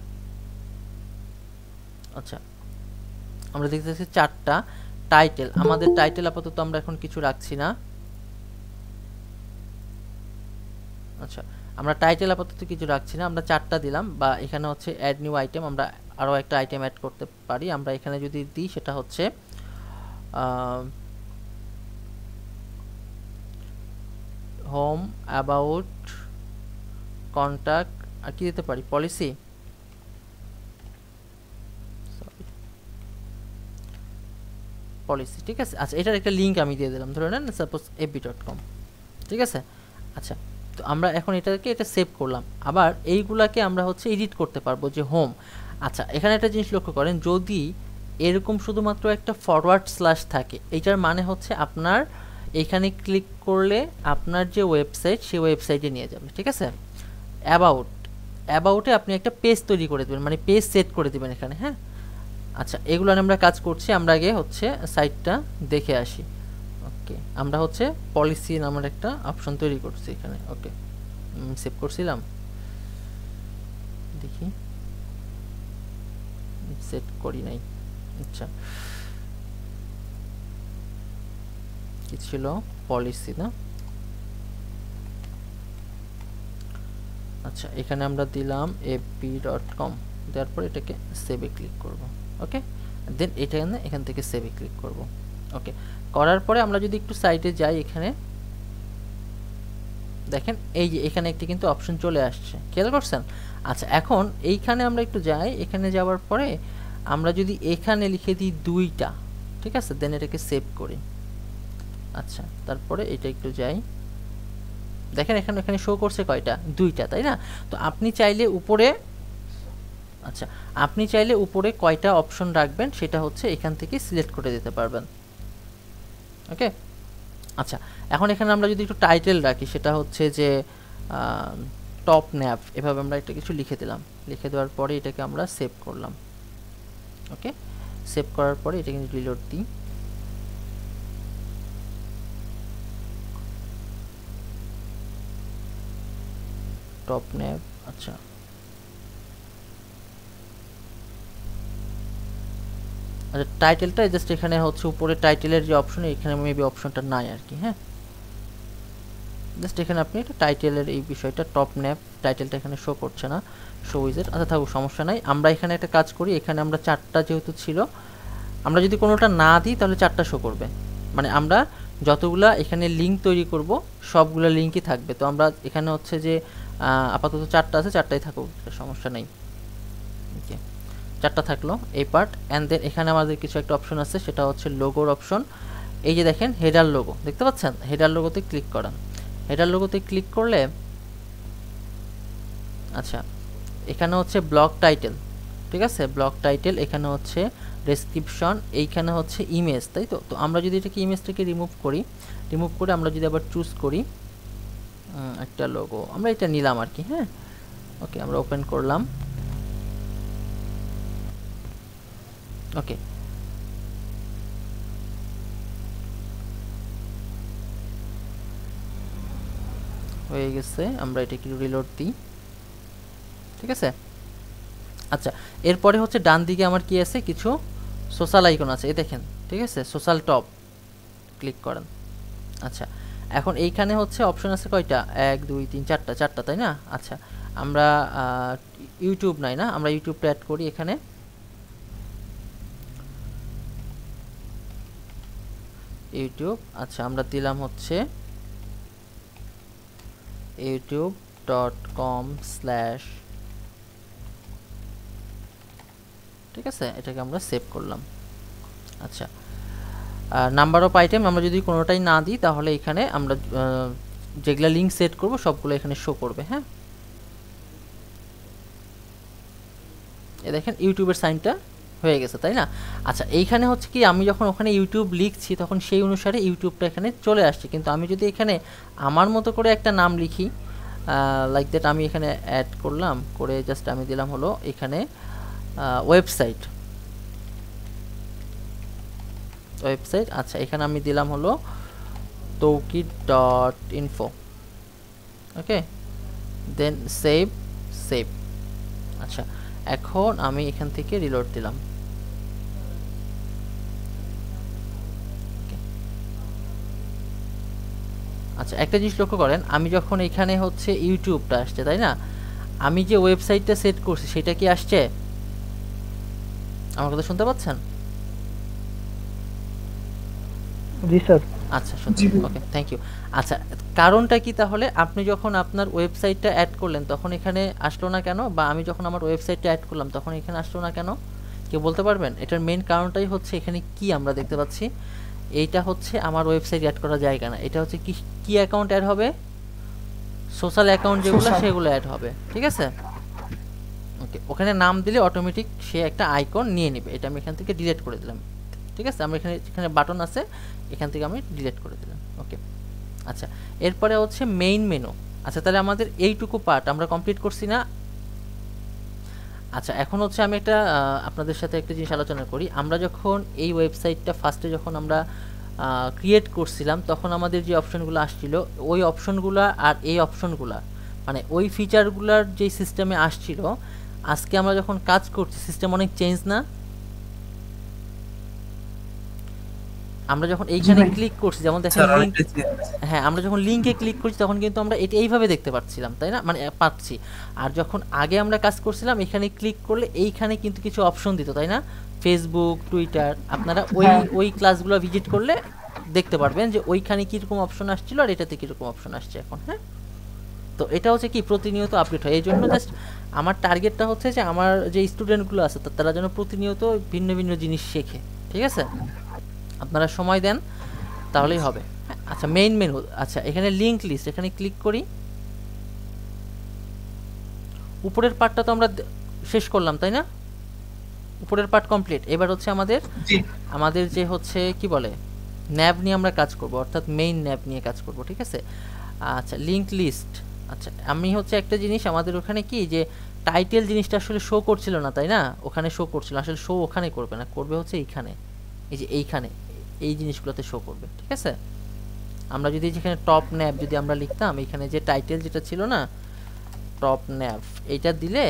Speaker 1: আচ্ছা আমরা দেখতে পাচ্ছি 4টা টাইটেল, আমাদের টাইটেল আপাতত আমরা এখন কিছু রাখছি না। আচ্ছা আমরা টাইটেল আপাতত কিছু রাখছি না, আমরা 4টা দিলাম, বা এখানে হচ্ছে অ্যাড নিউ আইটেম, আমরা আরও একটা আইটেম অ্যাড করতে পারি, আমরা এখানে যদি দিই সেটা হচ্ছে হোম, অ্যাবাউট, কন্ট্যাক্ট, আর কি দিতে পারি, পলিসি, পলিসি, ঠিক আছে। আচ্ছা এটার একটা লিঙ্ক আমি দিয়ে দিলাম, ধরে নেন সাপোজ fb.com, ঠিক আছে। আচ্ছা তো আমরা এখন এটা সেভ করলাম, আবার এইগুলাকে আমরা হচ্ছে এডিট করতে পারবো, যে হোম। আচ্ছা এখানে একটা জিনিস লক্ষ্য করেন, যদি এরকম শুধুমাত্র একটা ফরওয়ার্ড স্ল্যাশ থাকে, এইটার মানে হচ্ছে আপনার এখানে ক্লিক করলে আপনার যে ওয়েবসাইট সেই ওয়েবসাইটে নিয়ে যাবে, ঠিক আছে। অ্যাবাউটে আপনি একটা পেজ তৈরি করে দেবেন, মানে পেজ সেট করে দেবেন এখানে, হ্যাঁ। আচ্ছা এগুলো আমরা কাজ করছি, আমরা আগে হচ্ছে সাইটটা দেখে আসি। ওকে আমরা হচ্ছে পলিসি নামের একটা অপশন তৈরি করছি এখানে, ওকে সেভ করছিলাম, দেখি সেট করি নাই। আচ্ছা কি ছিল, পলিসি না। আচ্ছা এখানে আমরা দিলাম fb.com, দেওয়ার পর এটাকে সেভে ক্লিক করব, ওকে দেন এখান থেকে সেভে ক্লিক করব। ওকে করার পরে আমরা যদি একটু সাইটে যাই, এখানে দেখেন এই যে এখানে একটি কিন্তু অপশন চলে আসছে, খেয়াল করছেন। আচ্ছা এখন এইখানে আমরা একটু যাই, এখানে যাওয়ার পরে আমরা যদি এখানে লিখে দিই 2টা, ঠিক আছে, দেন এটাকে সেভ করি। আচ্ছা তারপরে এটা একটু যাই, দেখেন এখানে শো করছে কয়টা, 2টা, তাই না। তো আপনি চাইলে উপরে, আচ্ছা আপনি চাইলে উপরে কয়টা অপশন রাখবেন সেটা হচ্ছে এখান থেকে সিলেক্ট করে দিতে পারবেন, ওকে। আচ্ছা এখন এখানে আমরা যদি একটু টাইটেল রাখি, সেটা হচ্ছে যে টপ ন্যাভ, এভাবে আমরা একটা কিছু লিখে দিলাম, লিখে দেওয়ার পরে এটাকে আমরা সেভ করলাম, ওকে। সেভ করার পরে এটাকে রিলোড দিই, টপ ন্যাব। আচ্ছা আচ্ছা টাইটেলটা জাস্ট এখানে হচ্ছে উপরে টাইটেলের যে অপশন, এখানে মেবি অপশনটা নাই আর কি। হ্যাঁ জাস্ট এখানে আপনি এটা টাইটেলের এই বিষয়টা, টপ ন্যাপ টাইটেলটা এখানে শো করছে না, শো উইজেট। আচ্ছা থাকুক, সমস্যা নাই। আমরা এখানে একটা কাজ করি, এখানে আমরা 4টা যেহেতু ছিল, আমরা যদি কোনোটা না দিই তাহলে 4টা শো করবে। মানে আমরা যতগুলা এখানে লিঙ্ক তৈরি করব সবগুলো লিঙ্কই থাকবে। তো আমরা এখানে হচ্ছে যে আপাতত 4টা আছে, 4টাই থাকুক, সমস্যা নেই। ওকে 4টা থাকলো এই পার্ট। অ্যান্ড দেন এখানে আমাদের কিছু একটা অপশন আছে, সেটা হচ্ছে লোগোর অপশন। এই যে দেখেন হেডার লোগো দেখতে পাচ্ছেন, হেডার লোগোতে ক্লিক করান। হেডার লোগোতে ক্লিক করলে আচ্ছা এখানে হচ্ছে ব্লক টাইটেল, ঠিক আছে, ব্লক টাইটেল, এখানে হচ্ছে ডেসক্রিপশন, এইখানে হচ্ছে ইমেজ, তাই তো। তো আমরা যদি এটাকে ইমেজটাকে রিমুভ করি, রিমুভ করে আমরা যদি আবার চুজ করি একটা লোগো, আমরা এটা নিলাম আর কি। হ্যাঁ ওকে আমরা ওপেন করলাম। ওকে হয়ে গেছে, আমরা এটা একটু রিলোড দিই, ঠিক আছে। আচ্ছা এরপরে হচ্ছে ডান দিকে আমার কি আছে, কিছু সোশ্যাল আইকন আছে, এই দেখেন, ঠিক আছে, সোশ্যাল টপ ক্লিক করেন। আচ্ছা এখন এইখানে হচ্ছে অপশন আছে কয়টা, 1 2 3 4টা, 4টা তাই না। আচ্ছা আমরা ইউটিউব নাই না, আমরা ইউটিউবটা অ্যাড করি এখানে। ইউটিউব, আচ্ছা আমরা দিলাম হচ্ছে youtube.com/ ঠিক আছে, এটাকে আমরা সেভ করলাম। আচ্ছা নাম্বার অফ আইটেম আমরা যদি কোনোটাই না দিই তাহলে এখানে আমরা যেগুলা লিঙ্ক সেট করব সবগুলো এখানে শো করবে। হ্যাঁ এই দেখেন ইউটিউবের সাইনটা হয়ে গেছে, তাই না। আচ্ছা এইখানে হচ্ছে কি, আমি যখন ওখানে ইউটিউব লিখছি তখন সেই অনুসারে ইউটিউবটা এখানে চলে আসছে, কিন্তু আমি যদি এখানে আমার মতো করে একটা নাম লিখি, লাইক দ্যাট, আমি এখানে অ্যাড করলাম, করে জাস্ট আমি দিলাম হলো এখানে ওয়েবসাইট, ওয়েবসাইট। আচ্ছা এখানে আমি দিলাম হলো tawkit.info। Okay then save, save. আচ্ছা এখন আমি এখান থেকে রিলোড দিলাম। আচ্ছা একটা জিনিস লক্ষ্য করেন, আমি যখন এখানে হচ্ছে ইউটিউবটা আসছে, তাই না, আমি যে ওয়েবসাইটটা সেট করছি সেটা কি আসছে? আমার কথা শুনতে পাচ্ছেন?
Speaker 3: জি স্যার।
Speaker 1: আচ্ছা শুনতে, ওকে থ্যাংক ইউ। আচ্ছা কারণটা কি তাহলে, আপনি যখন আপনার ওয়েবসাইটটা অ্যাড করলেন তখন এখানে আসলো না কেন, বা আমি যখন আমার ওয়েবসাইটটা অ্যাড করলাম তখন এখানে আসলো না কেন, কেউ বলতে পারবেন? এটার মেইন কারণটাই হচ্ছে এখানে কি আমরা দেখতে পাচ্ছি, এইটা হচ্ছে আমার ওয়েবসাইট অ্যাড করার জায়গা না, এটা হচ্ছে কি অ্যাকাউন্ট অ্যাড হবে, সোশ্যাল অ্যাকাউন্ট যেগুলো সেগুলো অ্যাড হবে, ঠিক আছে। ওকে ওখানে নাম দিলে অটোমেটিক সে একটা আইকন নিয়ে নেবে, এটা আমি এখান থেকে ডিলিট করে দিলাম, ঠিক আছে। আমরা এখানে বাটন আছে, এখান থেকে আমি ডিলিট করে দিলাম। ওকে আচ্ছা এরপরে হচ্ছে মেইন মেনু। আচ্ছা তাহলে আমাদের এইটুকু পার্ট আমরা কমপ্লিট করছি না। আচ্ছা এখন হচ্ছে আমি একটা আপনাদের সাথে একটা জিনিস আলোচনা করি। আমরা যখন এই ওয়েবসাইটটা ফার্স্টে যখন আমরা ক্রিয়েট করছিলাম তখন আমাদের যে অপশনগুলো আসছিল, ওই অপশনগুলো আর এই অপশনগুলো, মানে ওই ফিচারগুলোর যেই সিস্টেমে আসছিল, আজকে আমরা যখন কাজ করছি সিস্টেম অনেক চেঞ্জ না। আমরা যখন এইখানে ক্লিক করছি, যেমন দেখেন লিংক, হ্যাঁ আমরা যখন লিংকে ক্লিক করছি তখন কিন্তু আমরা এটা এইভাবে দেখতে পাচ্ছিলাম, তাই না, মানে পাচ্ছি। আর যখন আগে আমরা কাজ করছিলাম এখানে ক্লিক করলে এইখানে কিন্তু কিছু অপশন দিত, তাই না, ফেসবুক, টুইটার, আপনারা ওই ক্লাসগুলো ভিজিট করলে দেখতে পারবেন যে ওইখানে কীরকম অপশন আসছিল আর এটাতে কীরকম অপশন আসছে এখন। হ্যাঁ তো এটা হচ্ছে কি প্রতিনিয়ত আপডেট হয়, এই জন্য জাস্ট আমার টার্গেটটা হচ্ছে যে আমার যে স্টুডেন্টগুলো আছে তারা যেন প্রতিনিয়ত ভিন্ন ভিন্ন জিনিস শেখে, ঠিক আছে। আপনারা সময় দেন তাহলেই হবে। আচ্ছা মেইন মেনু, আচ্ছা এখানে লিংক লিস্ট, এখানে ক্লিক করি। উপরের পার্টটা তো আমরা শেষ করলাম, তাই না, উপরের পার্ট কমপ্লিট। এবার হচ্ছে আমাদের যে হচ্ছে কি বলে ন্যাব নিয়ে আমরা কাজ করব, অর্থাৎ মেইন ন্যাব নিয়ে কাজ করব, ঠিক আছে। আচ্ছা লিংক লিস্ট, আচ্ছা আমি হচ্ছে একটা জিনিস, আমাদের ওখানে কি যে টাইটেল জিনিসটা আসলে শো করছিল না, তাই না, ওখানে শো করছিল, আসলে শো ওখানে করবে না, করবে হচ্ছে এইখানে, এই যে এইখানে এই জিনিসগুলোতে শো করবে, ঠিক আছে। আমরা যদি যেখানে টপ ন্যাব যদি আমরা লিখতাম, এখানে যে টাইটেল যেটা ছিল না, টপ ন্যাভ এইটা দিলে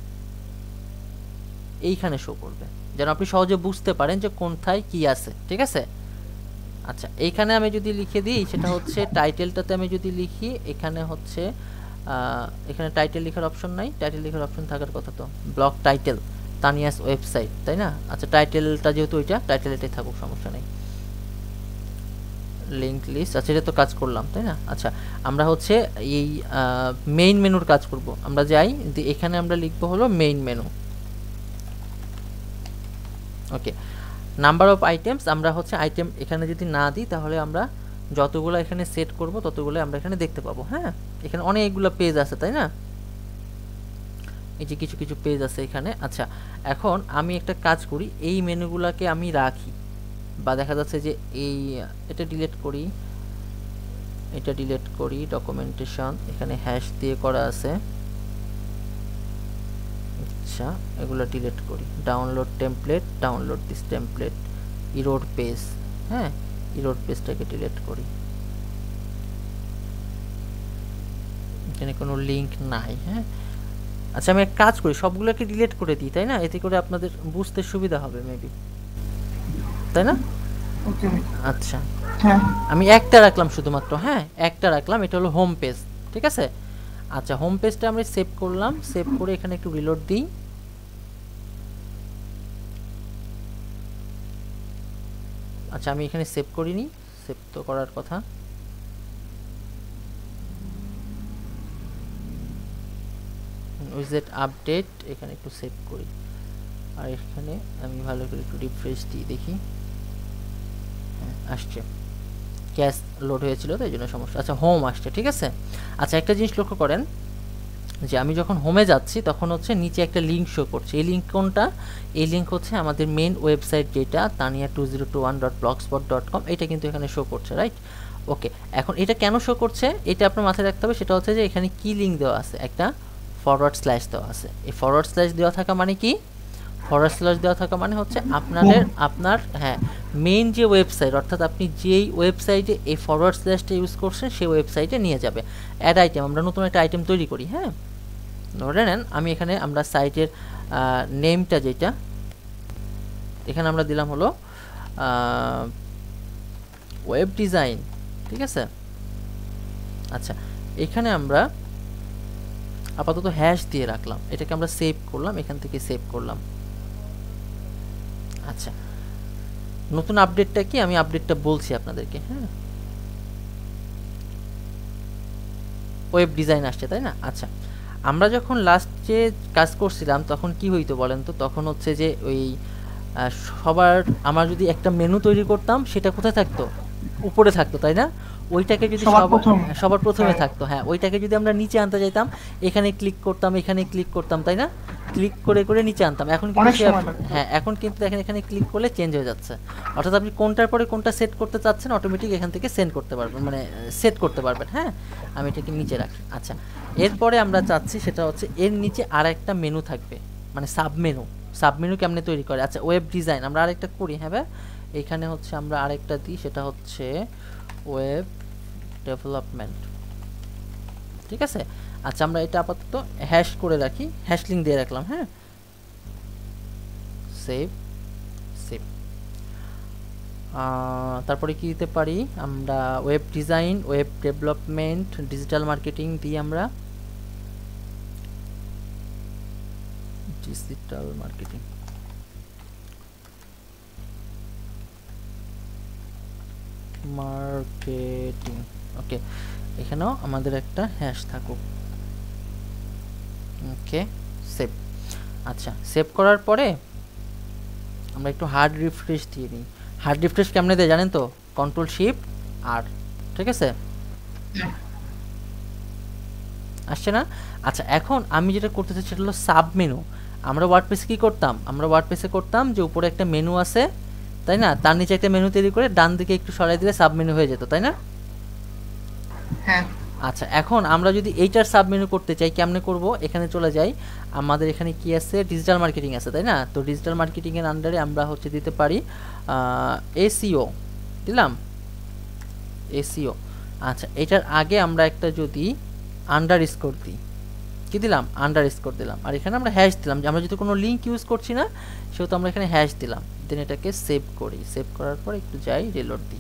Speaker 1: এইখানে শো করবে, যেন আপনি সহজে বুঝতে পারেন যে কোনটায় কি আছে। ঠিক আছে, আচ্ছা এইখানে আমি যদি লিখে দিই, সেটা হচ্ছে টাইটেলটাতে আমি যদি লিখি, এখানে হচ্ছে এখানে টাইটেল লেখার অপশন নাই, টাইটেল লেখার অপশন থাকার কথা তো, ব্লগ টাইটেল তানিয়াস ওয়েবসাইট, তাই না? আচ্ছা টাইটেলটা যেহেতু ওইটা, টাইটেল এটাই থাকুক, সমস্যা নেই। লিংক লিস্ট, আচ্ছা এটা তো কাজ করলাম, তাই না? আচ্ছা আমরা হচ্ছে এই মেইন মেনুর কাজ করব। আমরা যাই, এখানে আমরা লিখবো হলো main menu. Okay, number of items, আমরা হচ্ছে আইটেম এখানে যদি না দিই, তাহলে আমরা যতগুলো এখানে সেট করব ততগুলো আমরা এখানে দেখতে পাবো। হ্যাঁ, এখানে অনেকগুলো পেজ আছে, তাই না? এই যে কিছু কিছু পেজ আছে এখানে। আচ্ছা এখন আমি একটা কাজ করি, এই মেনুগুলোকে আমি রাখি, বা দেখা যাচ্ছে যে এই এটা ডিলিট করি, এটা ডিলিট করি। ডকুমেন্টেশন এখানে হ্যাশ দিয়ে করা আছে, আচ্ছা এগুলো ডিলিট করি। Download template, download this template. Error page, হ্যাঁ ইরোড পেজটাকে ডিলিট করি, এখানে কোনো লিংক নাই। হ্যাঁ আচ্ছা আমি এক কাজ করি, সবগুলোকে ডিলিট করে দিই, তাই না? এতে করে আপনাদের বুঝতে সুবিধা হবে মেবি, তাই না? আচ্ছা আমি একটা রাখলাম শুধুমাত্র, হ্যাঁ একটা রাখলাম, এটা হলো হোম পেজ। ঠিক আছে, আচ্ছা হোম পেজটা আমরা সেভ করলাম, সেভ করে এখানে একটু রিলোড দিই। আচ্ছা আমি এখানে সেভ করিনি, সেভ তো করার কথা। উইজেট আপডেট, এখানে একটু সেভ করি, আর এখানে আমি ভালো করে একটু রিফ্রেশ দিই, দেখি আসছে, ক্যাশ লোড হয়েছিল তো এই জন্য সমস্যা। আচ্ছা হোম আসছে, ঠিক আছে। আচ্ছা একটা জিনিস লক্ষ্য করেন, যে আমি যখন হোমে যাচ্ছি তখন হচ্ছে নিচে একটা লিঙ্ক শো করছে। এই লিঙ্ক কোনটা? এই লিঙ্ক হচ্ছে আমাদের মেন ওয়েবসাইট, যেটা tania2021.blogspot.com, এটা কিন্তু এখানে শো করছে, রাইট? ওকে, এখন এটা কেন শো করছে এটা আপনার মাথায় রাখতে হবে। সেটা হচ্ছে যে এখানে কি লিঙ্ক দেওয়া আছে, একটা ফরওয়ার্ড স্ল্যাশ দেওয়া আছে। এই ফরওয়ার্ড স্ল্যাশ দেওয়া থাকা মানে কি? ফরওয়ার্ড স্ল্যাশ দেওয়া থাকা মানে হচ্ছে আপনার হ্যাঁ মেইন যে ওয়েবসাইট, অর্থাৎ আপনি যেই ওয়েবসাইটে এই ফরওয়ার্ড স্ল্যাশটা ইউজ করছেন সেই ওয়েবসাইটে নিয়ে যাবে। অ্যাড আইটেম, আমরা নতুন একটা আইটেম তৈরি করি। হ্যাঁ ধরে নেন আমি এখানে আমরা সাইটের নেমটা যেটা এখানে আমরা দিলাম হলো ওয়েব ডিজাইন, ঠিক আছে। আচ্ছা এখানে আমরা আপাতত হ্যাশ দিয়ে রাখলাম, এটাকে আমরা সেভ করলাম, এখান থেকে সেভ করলাম। আচ্ছা নতুন আপডেটটা কি, আমি আপডেটটা বলছি আপনাদেরকে। হ্যাঁ ওয়েব ডিজাইন আসছে, তাই না? আচ্ছা আমরা যখন লাস্টে কাজ করছিলাম তখন কি হইতো বলেন তো? তখন হচ্ছে যে ওই সবার আমরা যদি একটা মেনু তৈরি করতাম, সেটা কোথায় থাকতো? উপরে থাকতো, তাই না? ওইটাকে যদি সবার প্রথমে থাকতো, হ্যাঁ ওইটাকে যদি আমরা নিচে আনতে চাইতাম, এখানে ক্লিক করতাম, এখানে ক্লিক করতাম, তাই না? ক্লিক করে করে নিচে আনতাম। এখন কিন্তু হ্যাঁ এখন কিন্তু দেখেন এখানে ক্লিক করলে চেঞ্জ হয়ে যাচ্ছে, অর্থাৎ আপনি কোনটার পরে কোনটা সেট করতে চাচ্ছেন অটোমেটিক এখান থেকে সেন্ড করতে পারবেন, মানে সেট করতে পারবেন। হ্যাঁ আমি এটাকে নিচে রাখি। আচ্ছা এরপরে আমরা চাচ্ছি সেটা হচ্ছে এর নিচে আর একটা মেনু থাকবে, মানে সাবমেনু। সাবমেনু কেমনে তৈরি করে? আচ্ছা ওয়েব ডিজাইন আমরা আরেকটা করি, হ্যাঁ এখানে হচ্ছে আমরা আরেকটা দিই, সেটা হচ্ছে ওয়েব ডেভেলপমেন্ট, ঠিক আছে। আচ্ছা আমরা এটা আপাতত হ্যাশ করে রাখি, হ্যাশ লিঙ্ক দিয়ে রাখলাম। হ্যাঁ সেভ সেভ। তারপরে কি দিতে পারি আমরা? Web design, web development, digital marketing দিই আমরা, ডিজিটাল মার্কেটিং। মার্কেটিং ওকে, এখানেও আমাদের একটা হ্যাশ থাকুক। Okay save. আচ্ছা সেভ করার পরে আমরা একটু হার্ড রিফ্রেশ দিয়ে দিই। হার্ড রিফ্রেশ কেমনে দেয় জানেন তো? কন্ট্রোল শিফট আর, ঠিক আছে আসছে না? আচ্ছা এখন আমি যেটা করতে চাই সেটা হলো সাব মেনু। আমরা ওয়ার্ডপ্রেসে কি করতাম? আমরা ওয়ার্ডপ্রেসে করতাম যে উপরে একটা মেনু আছে, তাই না? তার নিচে একটা মেনু তৈরি করে ডান দিকে একটু সরাই দিলে সাব মেনু হয়ে যেত, তাই না?
Speaker 2: হ্যাঁ
Speaker 1: আচ্ছা এখন আমরা যদি এইটার সাব মেনু করতে চাই, কেমনে করব? এখানে চলে যাই, আমাদের এখানে কি আছে? ডিজিটাল মার্কেটিং আছে, তাই না? তো ডিজিটাল মার্কেটিং এর আন্ডারে আমরা হচ্ছে দিতে পারি এসইও, দিলাম এসইও। আচ্ছা এটার আগে আমরা একটা যদি আন্ডার স্কোর দিই, কি দিলাম, আন্ডারস্কোর দিলাম, আর এখানে আমরা হ্যাশ দিলাম, যে আমরা যদি কোনো লিঙ্ক ইউজ করছি না সেহেতু আমরা এখানে হ্যাশ দিলাম। দেন এটাকে সেভ করি, সেভ করার পর একটু যাই রিলোড দিই।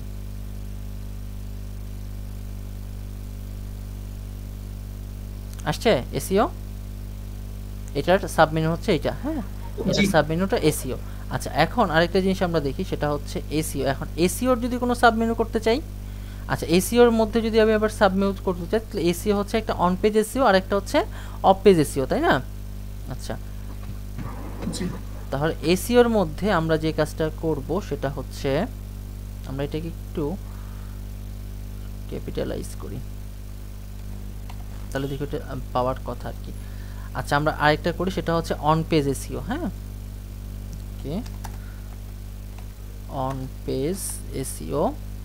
Speaker 1: আসছে এসইও, এটার সাবমেনু হচ্ছে এটা, হ্যাঁ এটার সাবমেনুটা এসইও। আচ্ছা এখন আরেকটা জিনিস আমরা দেখি, সেটা হচ্ছে এসইও। এখন এসইওর যদি কোনো সাবমেনু করতে চাই, আচ্ছা এসইওর মধ্যে যদি আমি আবার সাবমেনু করতে চাই, তাহলে এসইও হচ্ছে একটা অন পেজ এসইও আর একটা হচ্ছে অফ পেজ এসইও, তাই না? আচ্ছা তাহলে এসইওর মধ্যে আমরা যে কাজটা করব সেটা হচ্ছে, আমরা এটাকে একটু ক্যাপিটালাইজ করি, তাহলে দেখো এটা পাওয়ার কথা আর কি। আচ্ছা আমরা আরেকটা করি, সেটা হচ্ছে অন পেজ এসইও, হ্যাঁ okay on page SEO,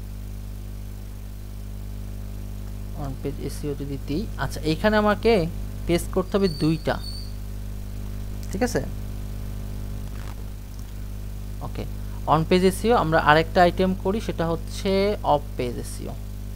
Speaker 1: on page SEO যদি দিই, আচ্ছা এইখানে আমাকে পেস্ট করতে হবে দুইটা, ঠিক আছে ওকে। অন পেজ এসইও আমরা আরেকটা আইটেম করি, সেটা হচ্ছে off page SEO,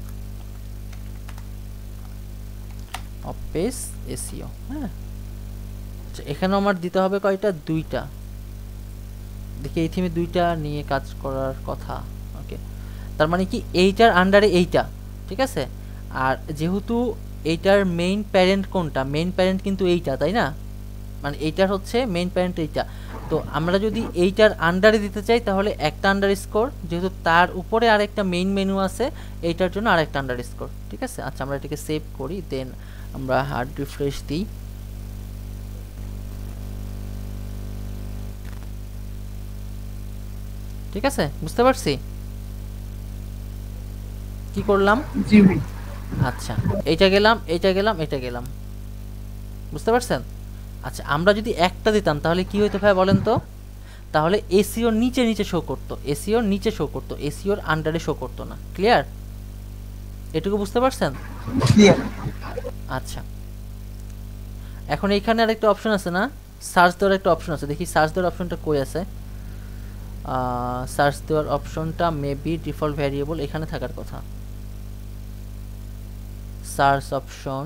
Speaker 1: off page SEO, হ্যাঁ আচ্ছা এখানেও আমার দিতে হবে কয়টা, দুইটা। দেখি এই থিমে দুইটা নিয়ে কাজ করার কথা, ওকে তার মানে কি এইটার আন্ডারে এইটা, ঠিক আছে। আর যেহেতু এইটার মেইন প্যারেন্ট কোনটা, মেইন প্যারেন্ট কিন্তু এইটা, তাই না? মানে এইটার হচ্ছে মেইন প্যারেন্ট এইটা, তো আমরা যদি এইটার আন্ডারে দিতে চাই তাহলে একটা আন্ডারস্কোর, যেহেতু তার উপরে আরেকটা মেইন মেনু আছে এইটার জন্য আরেকটা আন্ডারস্কোর, ঠিক আছে। আচ্ছা আমরা এটাকে সেভ করি, দেন আমরা হার্ড রিফ্রেশ দিই। ঠিক আছে বুঝতে পারছি কি করলাম।
Speaker 2: জি ভাই।
Speaker 1: আচ্ছা এইটা গেলাম, এইটা গেলাম, এটা গেলাম, বুঝতে পারছেন? আচ্ছা আমরা যদি একটা দিতাম তাহলে কি হইতো ভাই বলেন তো, তাহলে এসইওর নিচে নিচে শো করতো, এসইওর নিচে শো করতো, এসইওর আন্ডারে শো করতো না। ক্লিয়ার? এটুকু বুঝতে পারছেন?
Speaker 2: ক্লিয়ার।
Speaker 1: আচ্ছা এখন এইখানে আরেকটা অপশন আছে না, সার্চ দেওয়ার একটা অপশন আছে, দেখি সার্চ দেওয়ার অপশনটা কই আছে। সার্চ দেওয়ার অপশনটা মেবি ডিফল্ট ভ্যারিয়েবল এখানে থাকার কথা। Search option,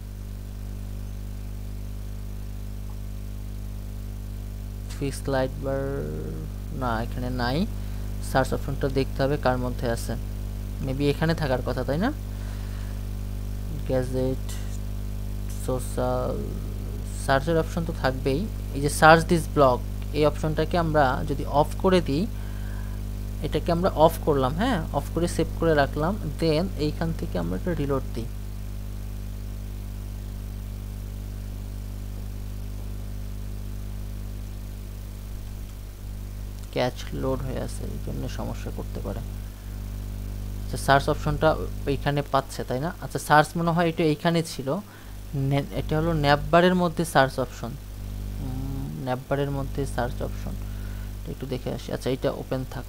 Speaker 1: fix light bar, না এখানে নাই। সার্চ অপশনটা দেখতে হবে কার মধ্যে আছে, মেবি এখানে থাকার কথা, তাই না? গ্যাজেট, সোশ্যাল, সার্চের অপশন তো থাকবেই। এই যে সার্চ দিস ব্লগ, এই অপশনটাকে আমরা যদি অফ করে দিই, এটাকে আমরা অফ করলাম, হ্যাঁ অফ করে সেভ করে রাখলাম, দেন এইখান থেকে আমরা একটা রিলোড দিই। ক্যাচ লোড হয়ে আছে, এই জন্য সমস্যা করতে পারে। আচ্ছা সার্চ অপশনটা এইখানে পাচ্ছে, তাই না? আচ্ছা সার্চ মনে হয় এটা এইখানে ছিল, এটা হলো ন্যাপবারের মধ্যে সার্চ অপশন, ন্যাপবারের মধ্যে সার্চ অপশন, একটু দেখে আসি। আচ্ছা এটা ওপেন থাক,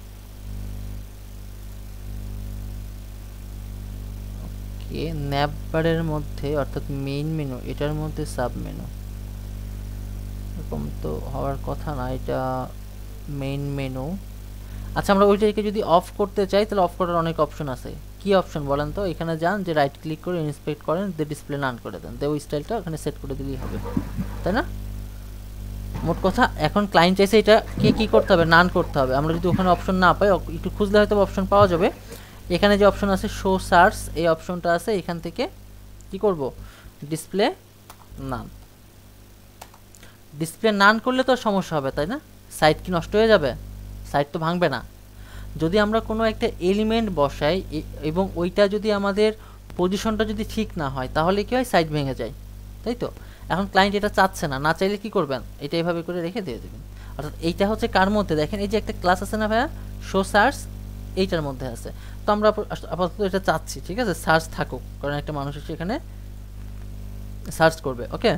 Speaker 1: ওকে ন্যাপবারের মধ্যে অর্থাৎ মেইন মেনু, এটার মধ্যে সাব মেনু, এরকম তো হওয়ার কথা না, এটা মেইন মেনু। আচ্ছা আমরা ওইটাকে যদি অফ করতে চাই তাহলে অফ করার অনেক অপশন আছে। কি অপশন বলেন তো? এখানে যান, যে রাইট ক্লিক করে ইন্সপেক্ট করেন, দিয়ে ডিসপ্লে নান করে দেন, দিয়ে ওই স্টাইলটা ওখানে সেট করে দিলেই হবে, তাই না? মোট কথা এখন ক্লায়েন্ট চাইছে এটা কি করতে হবে, নান করতে হবে। আমরা যদি ওখানে অপশন না পাই, একটু খুঁজলে হয়তো অপশন পাওয়া যাবে। এখানে যে অপশন আছে শো সার্চ, এই অপশনটা আছে, এখান থেকে কি করব, ডিসপ্লে নান। ডিসপ্লে নান করলে তো সমস্যা হবে, তাই না? সাইট কি নষ্ট হয়ে যাবে? সাইট তো ভাঙবে না। যদি আমরা কোনো একটা এলিমেন্ট বসাই এবং ওইটা যদি আমাদের পজিশনটা যদি ঠিক না হয়, তাহলে কি হয়, সাইট ভেঙে যায়, তাই তো? এখন ক্লায়েন্ট এটা চাচ্ছে না, না চাইলে কি করবেন, এটা এইভাবে করে রেখে দিয়ে দেবেন। অর্থাৎ এইটা হচ্ছে কার মধ্যে, দেখেন এই যে একটা ক্লাস আছে না ভাইয়া, শো সার্চ, এইটার মধ্যে আছে। তো আমরা আপাতত এটা চাচ্ছি, ঠিক আছে, সার্চ থাকুক, কারণ একটা মানুষ এখানে সার্চ করবে। ওকে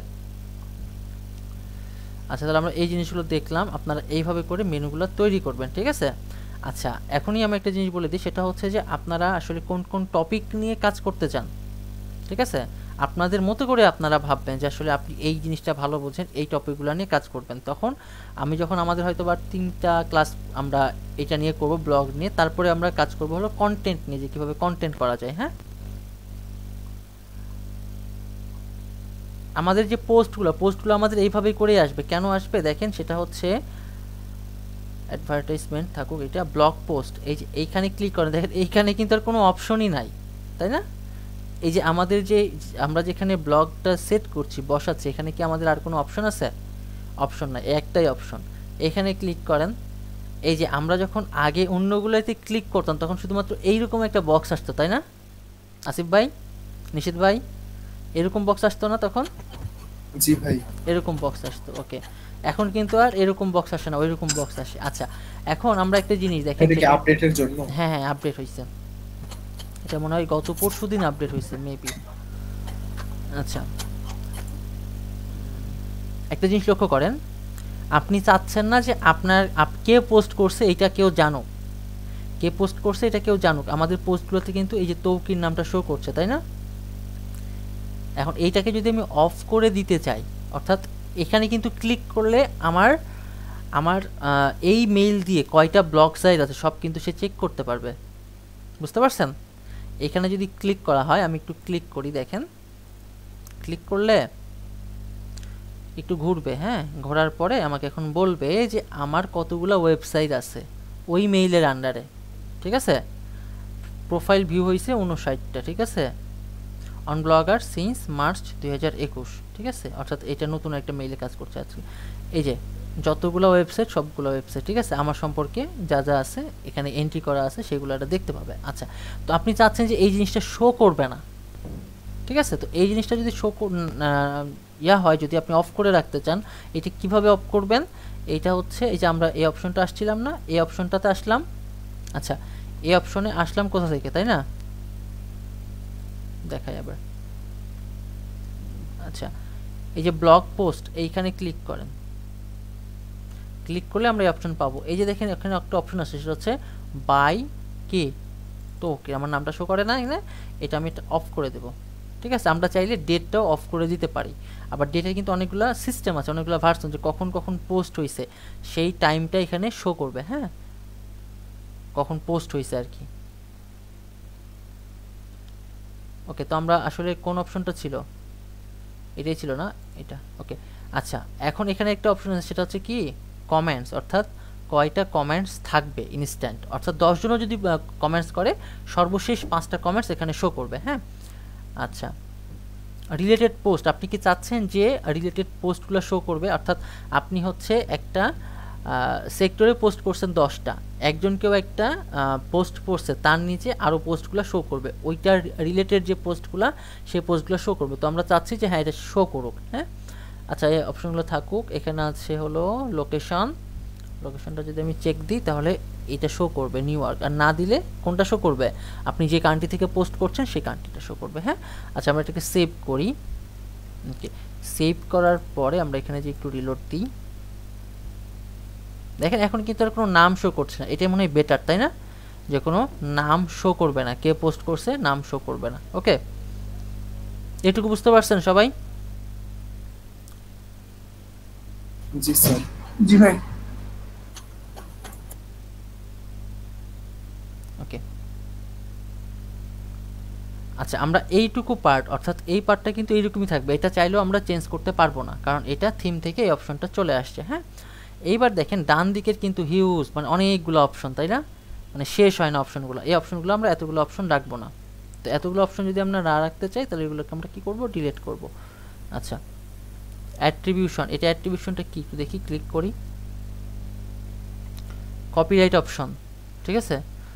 Speaker 1: আচ্ছা তাহলে আমরা এই জিনিসগুলো দেখলাম, আপনারা এইভাবে করে মেনুগুলো তৈরি করবেন, ঠিক আছে। আচ্ছা এখনই আমি একটা জিনিস বলে দিই, সেটা হচ্ছে যে আপনারা আসলে কোন কোন টপিক নিয়ে কাজ করতে চান, ঠিক আছে। আপনাদের মতো করে আপনারা ভাববেন যে আসলে আপনি এই জিনিসটা ভালো বোঝেন, এই টপিকগুলো নিয়ে কাজ করবেন। তখন আমি যখন আমাদের হয়তো বা 3টা ক্লাস আমরা এটা নিয়ে করব, ব্লগ নিয়ে, তারপরে আমরা কাজ করব হলো কন্টেন্ট নিয়ে, যে কীভাবে কন্টেন্ট করা যায়। হ্যাঁ আমাদের যে পোস্টগুলো আমাদের এইভাবেই করে আসবে। কেন আসবে দেখেন, সেটা হচ্ছে অ্যাডভার্টাইজমেন্ট থাকুক, এটা ব্লগ পোস্ট, এই যে এইখানে ক্লিক করেন, দেখেন এইখানে কিন্তু আর কোনো অপশনই নাই, তাই না? এই যে আমাদের যে আমরা যেখানে ব্লগটা সেট করছি, বসাচ্ছি, এখানে কি আমাদের আর কোনো অপশন আছে? অপশন নাই, একটাই অপশন। এখানে ক্লিক করেন, এই যে আমরা যখন আগে অন্যগুলোতে ক্লিক করতাম তখন শুধুমাত্র এইরকম একটা বক্স আসতো, তাই না আসিফ ভাই, নিশিত ভাই? এরকম বক্স আসতো না তখন?
Speaker 4: জি ভাই।
Speaker 1: এরকম বক্স আসতো, ওকে। এখন কিন্তু আর এরকম বক্স আসে না, ওইরকম বক্স আসে। আচ্ছা, এখন আমরা একটা জিনিস দেখেন,
Speaker 4: এটা কি আপডেটের জন্য?
Speaker 1: হ্যাঁ হ্যাঁ, আপডেট হয়েছে, এটা মনে হয় গত পরশুদিন আপডেট হয়েছে মেবি। আচ্ছা, একটা জিনিস লক্ষ্য করেন, আপনি চাচ্ছেন না যে আপনার কে পোস্ট করছে এটা কেউ জানুক, কে পোস্ট করছে এটা কেউ জানুক। আমাদের পোস্টগুলোতে কিন্তু এই যে তৌকির নামটা শো করছে, তাই না? এখন এইটাকে যদি আমি অফ করে দিতে চাই, অর্থাৎ এখানে কিন্তু ক্লিক করলে আমার আমার এই মেইল দিয়ে কয়টা ব্লগ সাইট আছে সব কিন্তু সে চেক করতে পারবে, বুঝতে পারছেন? এখানে যদি ক্লিক করা হয়, আমি একটু ক্লিক করি, দেখেন ক্লিক করলে একটু ঘুরবে, হ্যাঁ, ঘোরার পরে আমাকে এখন বলবে যে আমার কতগুলো ওয়েবসাইট আছে ওই মেইলের আন্ডারে, ঠিক আছে? প্রোফাইল ভিউ হয়েছে 59টা, ঠিক আছে, অন ব্লগার সিন্স মার্চ 2021, ঠিক আছে, অর্থাৎ এটা নতুন একটা মেইলে কাজ করছে আজকে। এই যে যতগুলো ওয়েবসাইট, সবগুলো ওয়েবসাইট, ঠিক আছে, আমার সম্পর্কে যা যা আছে এখানে এন্ট্রি করা আছে সেগুলো এটা দেখতে পাবে। আচ্ছা, তো আপনি চাচ্ছেন যে এই জিনিসটা শো করবে না, ঠিক আছে? তো এই জিনিসটা যদি শো হয়, যদি আপনি অফ করে রাখতে চান, এটা কিভাবে অফ করবেন? এইটা হচ্ছে, এই যে আমরা এই অপশনটা আসছিলাম না, এই অপশনটাতে আসলাম। আচ্ছা, এই অপশনে আসলাম কোথা থেকে, তাই না? দেখাই আবার। আচ্ছা, এই যে ব্লগ পোস্ট, এইখানে ক্লিক করেন, ক্লিক করলে আমরা এই অপশন পাবো। এই যে দেখেন এখানে একটা অপশন আছে, সেটা হচ্ছে বাই কে, তো ওকে আমার নামটা শো করে না এখানে, এটা আমি অফ করে দেব, ঠিক আছে? আমরা চাইলে ডেটটাও অফ করে দিতে পারি। আবার ডেটের কিন্তু অনেকগুলো সিস্টেম আছে, অনেকগুলো ভার্সন, যে কখন কখন পোস্ট হয়েছে সেই টাইমটা এখানে শো করবে, হ্যাঁ, কখন পোস্ট হয়েছে আর কি। ওকে, তো আমরা আসলে কোন অপশনটা ছিল? এটাই ছিল না, এটা, ওকে। আচ্ছা, এখন এখানে একটা অপশন আছে, সেটা হচ্ছে কি কমেন্টস, অর্থাৎ কয়টা কমেন্টস থাকবে ইনস্ট্যান্ট, অর্থাৎ 10 জনও যদি কমেন্টস করে সর্বশেষ 5টা কমেন্টস এখানে শো করবে, হ্যাঁ। আচ্ছা, রিলেটেড পোস্ট, আপনি কি চাচ্ছেন যে রিলেটেড পোস্টগুলো শো করবে? অর্থাৎ আপনি হচ্ছে একটা সেক্টরে পোস্ট করছেন 10টা, একজন কেউ একটা পোস্ট করছে, তার নিচে আরও পোস্টগুলো শো করবে, ওইটার রিলেটেড যে পোস্টগুলো সেই পোস্টগুলো শো করবে। তো আমরা চাচ্ছি যে হ্যাঁ এটা শো করুক, হ্যাঁ। আচ্ছা, এই অপশনগুলো থাকুক। এখানে আছে হলো লোকেশন, লোকেশনটা যদি আমি চেক দিই তাহলে এটা শো করবে নিউ ইয়র্ক, আর না দিলে কোনটা শো করবে? আপনি যে কান্ট্রি থেকে পোস্ট করছেন সেই কান্ট্রিটা শো করবে, হ্যাঁ। আচ্ছা, আমরা এটাকে সেভ করি। ওকে, সেভ করার পরে আমরা এখানে যে একটু রিলোড দিই, দেখেন এখন কিন্তু আর কোনো নাম শো করছে না, এটাই মনে হয় বেটার, তাই না? যে কোনো নাম শো করবে না, কে পোস্ট করছে নাম শো করবে না। ওকে, এটুকু বুঝতে পারছেন সবাই?
Speaker 4: জি স্যার।
Speaker 2: জি ভাই।
Speaker 1: ওকে, আচ্ছা, আমরা এইটুকু পার্ট, অর্থাৎ এই পার্টটা কিন্তু এইরকমই থাকবে, এটা চাইলেও আমরা চেঞ্জ করতে পারবো না, কারণ এটা থিম থেকে এই অপশনটা চলে আসছে, হ্যাঁ। এইবার দেখেন ডান দিকের কিন্তু হিউজ, মানে অনেকগুলো অপশন, তাই না? মানে শেষ হয় না অপশনগুলো। এই অপশনগুলো আমরা এতগুলো অপশন রাখবো না, তো এতগুলো অপশন যদি আমরা না রাখতে চাই তাহলে এগুলোকে আমরা কি করব? ডিলিট করব। আচ্ছা, অ্যাট্রিবিউশন, এটা অ্যাট্রিবিউশনটা কি একটু দেখি, ক্লিক করি। কপিরাইট অপশন, ঠিক আছে,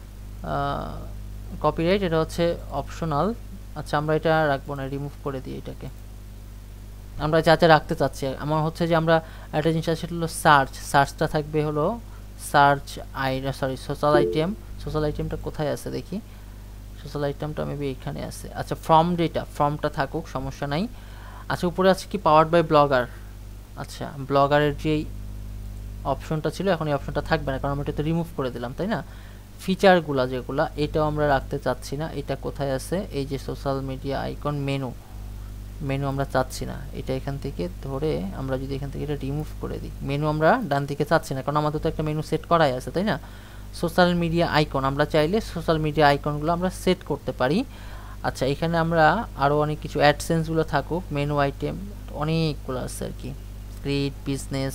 Speaker 1: কপিরাইট এটা হচ্ছে অপশনাল। আচ্ছা, আমরা এটা রাখবো না, রিমুভ করে দিই এটাকে। আমরা যা যা রাখতে চাচ্ছি, আমার হচ্ছে যে আমরা একটা জিনিস আছে, সেটা হলো সার্চ, সার্চটা থাকবে হলো সার্চ সোশ্যাল আইটেম। সোশ্যাল আইটেমটা কোথায় আছে দেখি, সোশ্যাল আইটেমটা মেবি এখানে আছে। আচ্ছা, ফ্রম ডেটা, ফ্রমটা থাকুক, সমস্যা নাই। আচ্ছা, উপরে আছে কি পাওয়ার্ড বাই ব্লগার। আচ্ছা, ব্লগারের যেই অপশনটা ছিল এখন এই অপশনটা থাকবে না, কারণ আমরা এটা রিমুভ করে দিলাম, তাই না? ফিচারগুলা যেগুলা, এটাও আমরা রাখতে চাচ্ছি না। এটা কোথায় আছে? এই যে social media icon, menu, menu আমরা চাচ্ছি না, এটা এখান থেকে ধরে আমরা যদি এখান থেকে এটা রিমুভ করে দিই, মেনু আমরা ডান দিকে চাচ্ছি না, কারণ আমাদের তো একটা মেনু সেট করাই আছে, তাই না? সোশ্যাল মিডিয়া আইকন, আমরা চাইলে সোশ্যাল মিডিয়া আইকনগুলো আমরা সেট করতে পারি। আচ্ছা, এখানে আমরা আরও অনেক কিছু অ্যাডসেন্সগুলো থাকুক, মেনু আইটেম অনেকগুলো আছে আর কি, create business,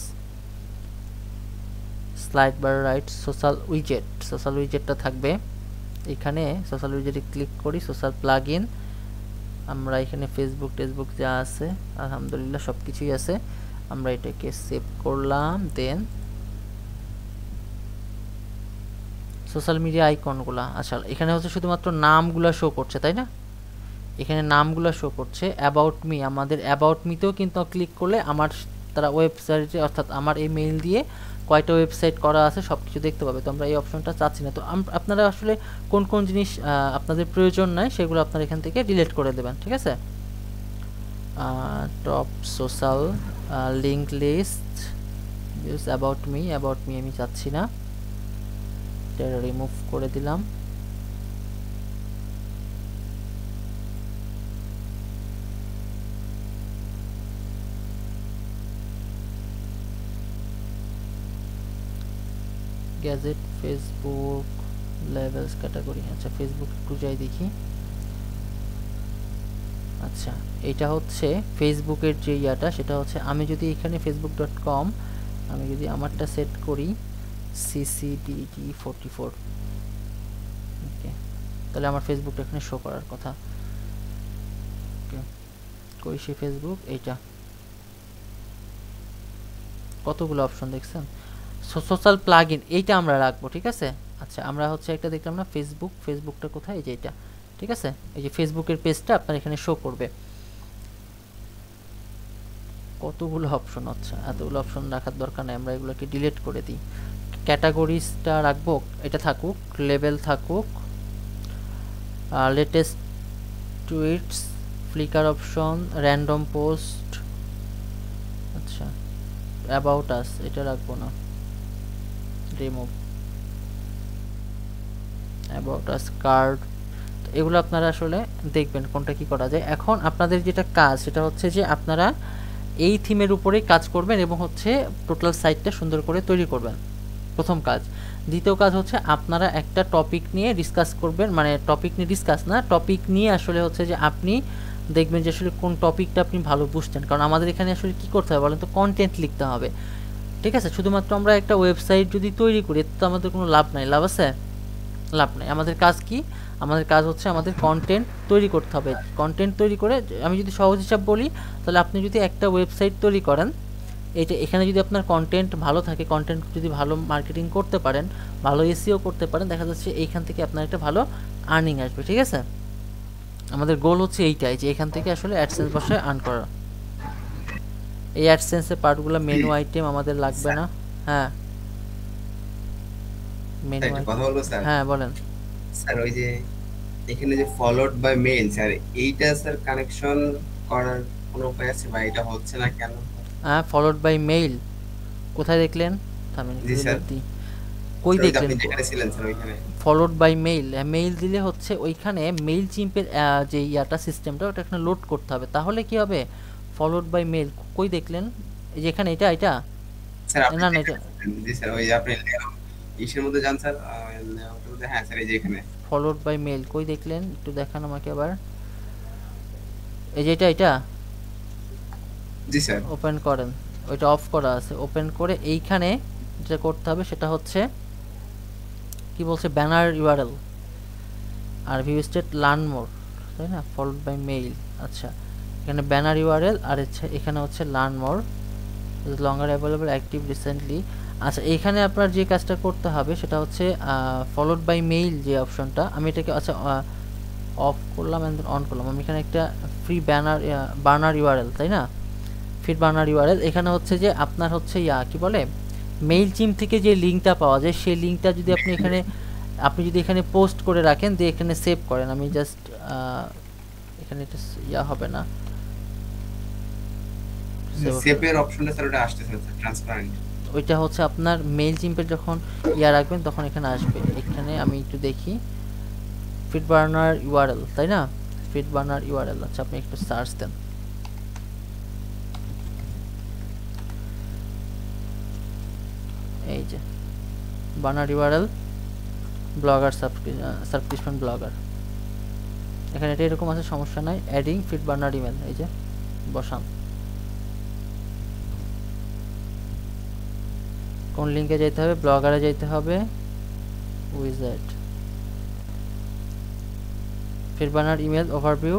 Speaker 1: slide bar right, social উইজেটটা থাকবে এখানে। সোশ্যাল উইজেটে ক্লিক করি, সোশ্যাল প্লাগ ইন, আমরা এখানে ফেসবুক টেসবুক যা আছে আলহামদুলিল্লাহ সব কিছুই আছে। আমরা এটাকে সেভ করলাম, দেন সোশ্যাল মিডিয়া আইকনগুলা, আচ্ছা এখানে হচ্ছে শুধুমাত্র নামগুলা শো করছে তাই না, এখানে নামগুলা শো করছে। অ্যাবাউট মি, আমাদের অ্যাবাউট মিতেও কিন্তু ক্লিক করলে আমার তারা ওয়েবসাইটে অর্থাৎ আমার এই মেইল দিয়ে কয়টা ওয়েবসাইট করা আছে সব কিছু দেখতে পাবে। তো আমরা এই অপশনটা চাচ্ছি না। তো আপনারা আসলে কোন কোন জিনিস আপনাদের প্রয়োজন নাই সেগুলো আপনারা এখান থেকে ডিলিট করে দেবেন, ঠিক আছে। Top social link list, use about me আমি চাচ্ছি না, এটা রিমুভ করে দিলাম। গ্যাজেট, ফেসবুক, লেভেলস, ক্যাটাগরি, আচ্ছা ফেসবুক একটু যাই দেখি। আচ্ছা এটা হচ্ছে ফেসবুকের যে ইয়াটা, সেটা হচ্ছে আমি যদি এখানে facebook.com আমি যদি আমারটা সেট করি CCDD44, ওকে, তাহলে আমার ফেসবুকটা এখানে শো করার কথা। ওকে, কই সে ফেসবুক, এইটা কতগুলো অপশন দেখছেন। সোশ্যাল প্লাগইন এইটা আমরা রাখবো, ঠিক আছে। আচ্ছা আমরা হচ্ছে একটা দেখলাম না ফেসবুকটা কোথায়, এই যে এটা, ঠিক আছে। এই যে ফেসবুকের পেজটা আপনার এখানে শো করবে। কতগুলো অপশন, আচ্ছা এতগুলো অপশন রাখার দরকার নেই, আমরা এগুলোকে ডিলিট করে দিই। ক্যাটাগরিজটা রাখবো, এটা থাকুক, লেভেল থাকুক, latest tweets, Flickr option, random post, আচ্ছা অ্যাবাউট আস এটা রাখবো না, রিমুভ অ্যাবাউট আস, কার্ড। এগুলো আপনারা আসলে দেখবেন কোনটা কি করা যায়। এখন আপনাদের যেটা কাজ সেটা হচ্ছে যে আপনারা এই থিমের উপরেই কাজ করবেন এবং হচ্ছে টোটাল সাইটটা সুন্দর করে তৈরি করবেন, প্রথম কাজ। দ্বিতীয় কাজ হচ্ছে আপনারা একটা টপিক নিয়ে ডিসকাস করবেন, মানে টপিক নিয়ে ডিসকাস না, টপিক নিয়ে আসলে হচ্ছে যে আপনি দেখবেন যে আসলে কোন টপিকটা আপনি ভালো বুঝছেন। কারণ আমাদের এখানে আসলে কি করতে হবে বলেন তো, কন্টেন্ট লিখতে হবে, ঠিক আছে। শুধুমাত্র আমরা একটা ওয়েবসাইট যদি তৈরি করি তো আমাদের কোনো লাভ নাই, লাভ আছে? লাভ নাই। আমাদের কাজ কি? আমাদের কাজ হচ্ছে আমাদের কন্টেন্ট তৈরি করতে হবে। কন্টেন্ট তৈরি করে আমি যদি সহজ হিসাব বলি, তাহলে আপনি যদি একটা ওয়েবসাইট তৈরি করেন, এখানে যদি আপনার কন্টেন্ট ভালো থাকে, কন্টেন্ট যদি ভালো মার্কেটিং করতে পারেন, ভালো এসইও করতে পারেন, দেখা যাচ্ছে এইখান থেকে আপনার একটা ভালো আর্নিং আসবে, ঠিক আছে। আমাদের গোল হচ্ছে এইটাই, যে এখান থেকে আসলে অ্যাডসেন্স বসায় আর্ন করা। এই অ্যাডসেন্সের পার্টগুলো মেনু আইটেম আমাদের লাগবে না। হ্যাঁ মেনু,
Speaker 5: কথা বলবো স্যার?
Speaker 1: হ্যাঁ বলেন
Speaker 5: স্যার ওই যে এখানে যে ফলোড বাই মেইল, স্যার এইটা স্যার কানেকশন করার কোনো উপায় আছে বা এটা হচ্ছে না কেন?
Speaker 1: হ্যাঁ ফলোড বাই মেইল কোথায় দেখলেন? থামেন
Speaker 5: জি স্যার।
Speaker 1: কই দেখলেন?
Speaker 5: আপনি যেখানে ছিলেন স্যার ওইখানে
Speaker 1: ফলোড বাই মেইল, মেইল দিলে হচ্ছে ওইখানে মেইল চিম্পের যে ইয়াটা সিস্টেমটা ওটা এখানে লোড করতে হবে, তাহলে কি হবে ফলোড বাই মেইল। কই দেখলেন? এই যে এখানে এটা
Speaker 5: স্যার আপনি
Speaker 1: না না এটা
Speaker 5: জি স্যার ওই যে আপনি ইসের মধ্যে যান স্যার, লেআউটের মধ্যে, হ্যাঁ স্যার এই যে এখানে
Speaker 1: ফলোড বাই মেইল কই দেখলেন একটু দেখান আমাকে আবার। এই যে এটা
Speaker 5: জি স্যার
Speaker 1: ওপেন করেন, ওইটা অফ করা আছে, ওপেন করে এইখানে যেটা করতে হবে সেটা হচ্ছে কি বলছে, ব্যানার ইউআরএল আর ভিউ স্টেট লার্ন মোর, তাই না, ফলোড বাই মেইল। আচ্ছা এখানে ব্যানার ইউআরএল আর এখানে হচ্ছে learn more, longer available active recently. আচ্ছা এইখানে আপনার যে কাজটা করতে হবে সেটা হচ্ছে ফলোড বাই মেইল যে অপশনটা, আমি এটাকে আচ্ছা অফ করলাম এন্ড অন করলাম। আমি এখানে একটা ফ্রি বার্নার ইউআরএল, তাই না, ফ্রি বার্নার ইউআরএল। এখানে হচ্ছে যে আপনার হচ্ছে কি বলে, মেইল চিম থেকে যে লিঙ্কটা পাওয়া যায় সেই লিঙ্কটা যদি আপনি যদি এখানে পোস্ট করে রাখেন দিয়ে এখানে সেভ করেন, আমি জাস্ট এখানে এটা হবে না,
Speaker 5: সেভের অপশনটা স্যার ওটা আসতেছে স্যার, ট্রান্সপারেন্ট।
Speaker 1: ওইটা হচ্ছে আপনার মেইল চিম্পের যখন রাখবেন তখন এখানে আসবে। এখানে আমি একটু দেখি, ফিড বার্নার ইউআরএল, তাই না, ফিড বার্নার ইউআরএল। আচ্ছা আপনি একটু সার্চ দেন, এই যে burner URL blogger subscription blogger, এখানে এটা এরকম আছে, সমস্যা নাই। অ্যাডিং ফিড বার্নার ইমেল, এই যে বসান, কোন লিঙ্কে যেতে হবে? ব্লগারে যেতে হবে, wizard, feed burner, email overview,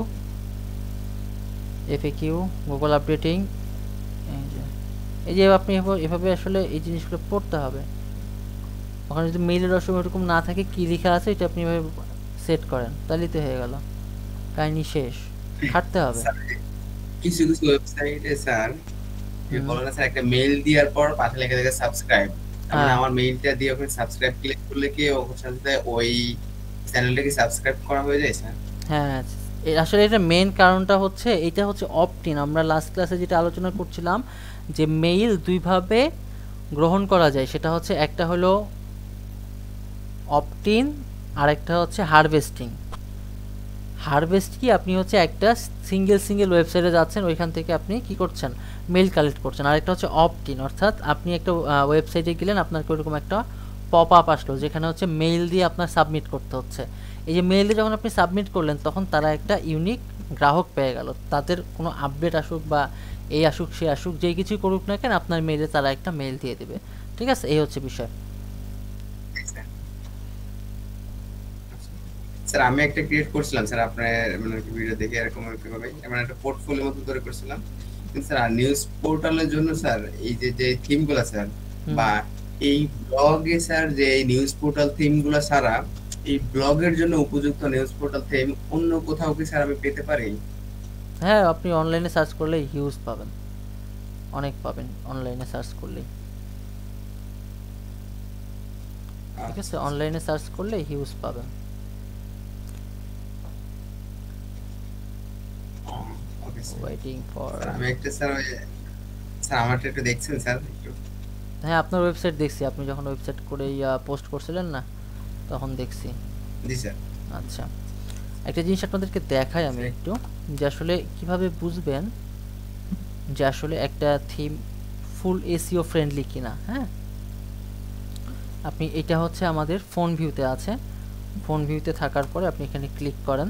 Speaker 1: FAQ, Google updating. এই যে আপনি এভাবে আসলে এই জিনিসগুলো পড়তে হবে। ওখানে যদি মেইলের অসম এরকম না থাকে, কি লেখা আছে এটা আপনি এভাবে সেট করেন, তাহলেই তো হয়ে গেল, কাহিনী শেষ। খাটতে হবে।
Speaker 5: স্যার, কিছু কিছু ওয়েবসাইটে স্যার যে বলে না স্যার, একটা মেইল দেওয়ার পর পাশে লেখা থাকে সাবস্ক্রাইব। মানে
Speaker 1: হ্যাঁ
Speaker 5: আমার মেইলটা দিয়ে ওখানে সাবস্ক্রাইব ক্লিক করলে কি ওর সাথে ওই চ্যানেলটাকে সাবস্ক্রাইব করা হয়ে যায় স্যার?
Speaker 1: হ্যাঁ, আসলে এটা মেইন কারণটা হচ্ছে, এটা হচ্ছে অপটিন। আমরা লাস্ট ক্লাসে যেটা আলোচনা করছিলাম যে মেইল দুইভাবে গ্রহণ করা যায়, সেটা হচ্ছে একটা হলো অপটিন আর একটা হচ্ছে হারভেস্টিং। হারভেস্ট কি, আপনি হচ্ছে একটা সিঙ্গেল ওয়েবসাইটে যাচ্ছেন, ওইখান থেকে আপনি কি করছেন, মেইল কালেক্ট করছেন। আর একটা হচ্ছে অপটিন, অর্থাৎ আপনি একটা ওয়েবসাইটে গেলেন, আপনার এরকম একটা পপ আপ আসলো যেখানে হচ্ছে মেইল দিয়ে আপনার সাবমিট করতে হচ্ছে। এই যে মেইল দিয়ে যখন আপনি সাবমিট করলেন, তখন তারা একটা ইউনিক গ্রাহক পেয়ে গেল। তাদের কোনো আপডেট আসুক বা এই আসুক সে আসুক, যেই কিছুই করুক না কেন, আপনার মেইলে তারা একটা মেইল দিয়ে দেবে। ঠিক আছে, এই হচ্ছে বিষয়।
Speaker 5: স্যার আমি একটা ক্রিয়েট করছিলাম স্যার, আপনার মানে ভিডিও দেখে এরকম ভাবে এমন একটা পোর্টফোলিও মতো তৈরি করছিলাম। কিন্তু স্যার নিউজ পোর্টালের জন্য স্যার এই যে যে থিমগুলো স্যার, বা এই ব্লগে স্যার যে এই নিউজ পোর্টাল থিমগুলো ছাড়া এই ব্লগের জন্য উপযুক্ত নিউজ পোর্টাল থিম অন্য কোথাও কি স্যার আমি পেতে পারি?
Speaker 1: হ্যাঁ, আপনি অনলাইনে সার্চ করলে হিউজ পাবেন, অনেক পাবেন অনলাইনে সার্চ করলেই। ঠিক আছে, অনলাইনে সার্চ করলে হিউজ পাবেন।
Speaker 5: Okay sir.
Speaker 1: ওয়েটিং ফর,
Speaker 5: আমি একটা স্যার স্যার আমারটা একটু দেখছেন স্যার একটু?
Speaker 1: হ্যাঁ আপনার ওয়েবসাইট দেখছি, আপনি যখন ওয়েবসাইট করে পোস্ট করছিলেন না, তখন দেখছি।
Speaker 5: জি স্যার।
Speaker 1: আচ্ছা, একটা জিনিস আপনাদেরকে দেখাই আমি একটু, যে আসলে কিভাবে বুঝবেন যে আসলে একটা থিম ফুল এসইও ফ্রেন্ডলি কিনা। হ্যাঁ, আপনি এটা হচ্ছে আমাদের ফোন ভিউতে আছে, ফোন ভিউতে থাকার পরে আপনি এখানে ক্লিক করেন,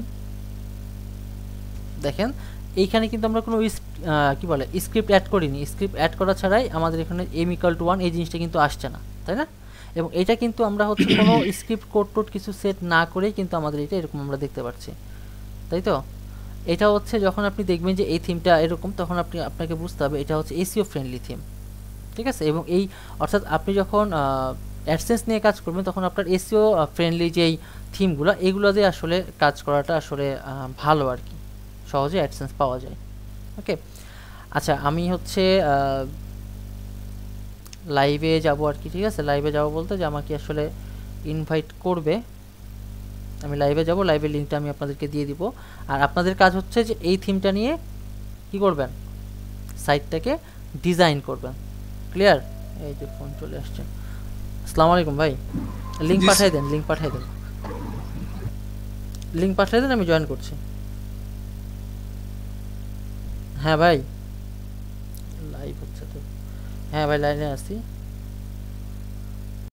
Speaker 1: দেখেন এইখানে কিন্তু আমরা কোনো কি বলে স্ক্রিপ্ট অ্যাড করিনি। স্ক্রিপ্ট অ্যাড করা ছাড়াই আমাদের এখানে m=1 এই জিনিসটা কিন্তু আসছে না, তাই না? এবং এটা কিন্তু আমরা হচ্ছে কোনো স্ক্রিপ্ট কোড টোড কিছু সেট না করেই কিন্তু আমাদের এটা এরকম আমরা দেখতে পাচ্ছি, তাই তো? এটা হচ্ছে যখন আপনি দেখবেন যে এই থিমটা এরকম, তখন আপনাকে বুঝতে হবে এটা হচ্ছে এসইও ফ্রেন্ডলি থিম। ঠিক আছে, এবং এই অর্থাৎ আপনি যখন অ্যাডসেন্স নিয়ে কাজ করবেন, তখন আপনার এসইও ফ্রেন্ডলি যেই থিমগুলো, এগুলো দিয়ে আসলে কাজ করাটা আসলে ভালো আর কি, সহজে অ্যাডসেন্স পাওয়া যায়। ওকে, আচ্ছা আমি হচ্ছে লাইভে যাব আর কি। ঠিক আছে, লাইভে যাব বলতে যে আমাকে আসলে ইনভাইট করবে, আমি লাইভে যাব, লাইভের লিঙ্কটা আমি আপনাদেরকে দিয়ে দিব। আর আপনাদের কাজ হচ্ছে যে এই থিমটা নিয়ে কি করবেন, সাইটটাকে ডিজাইন করবেন। ক্লিয়ার? এই যে ফোন চলে আসছে। আসসালামু আলাইকুম ভাই, লিঙ্ক পাঠিয়ে দেন, লিঙ্ক পাঠিয়ে দেন, লিঙ্ক পাঠিয়ে দেন, আমি জয়েন করছি। হ্যাঁ ভাই, লাইভ হচ্ছে তো। হ্যাঁ ভাই, লাইনে আছি।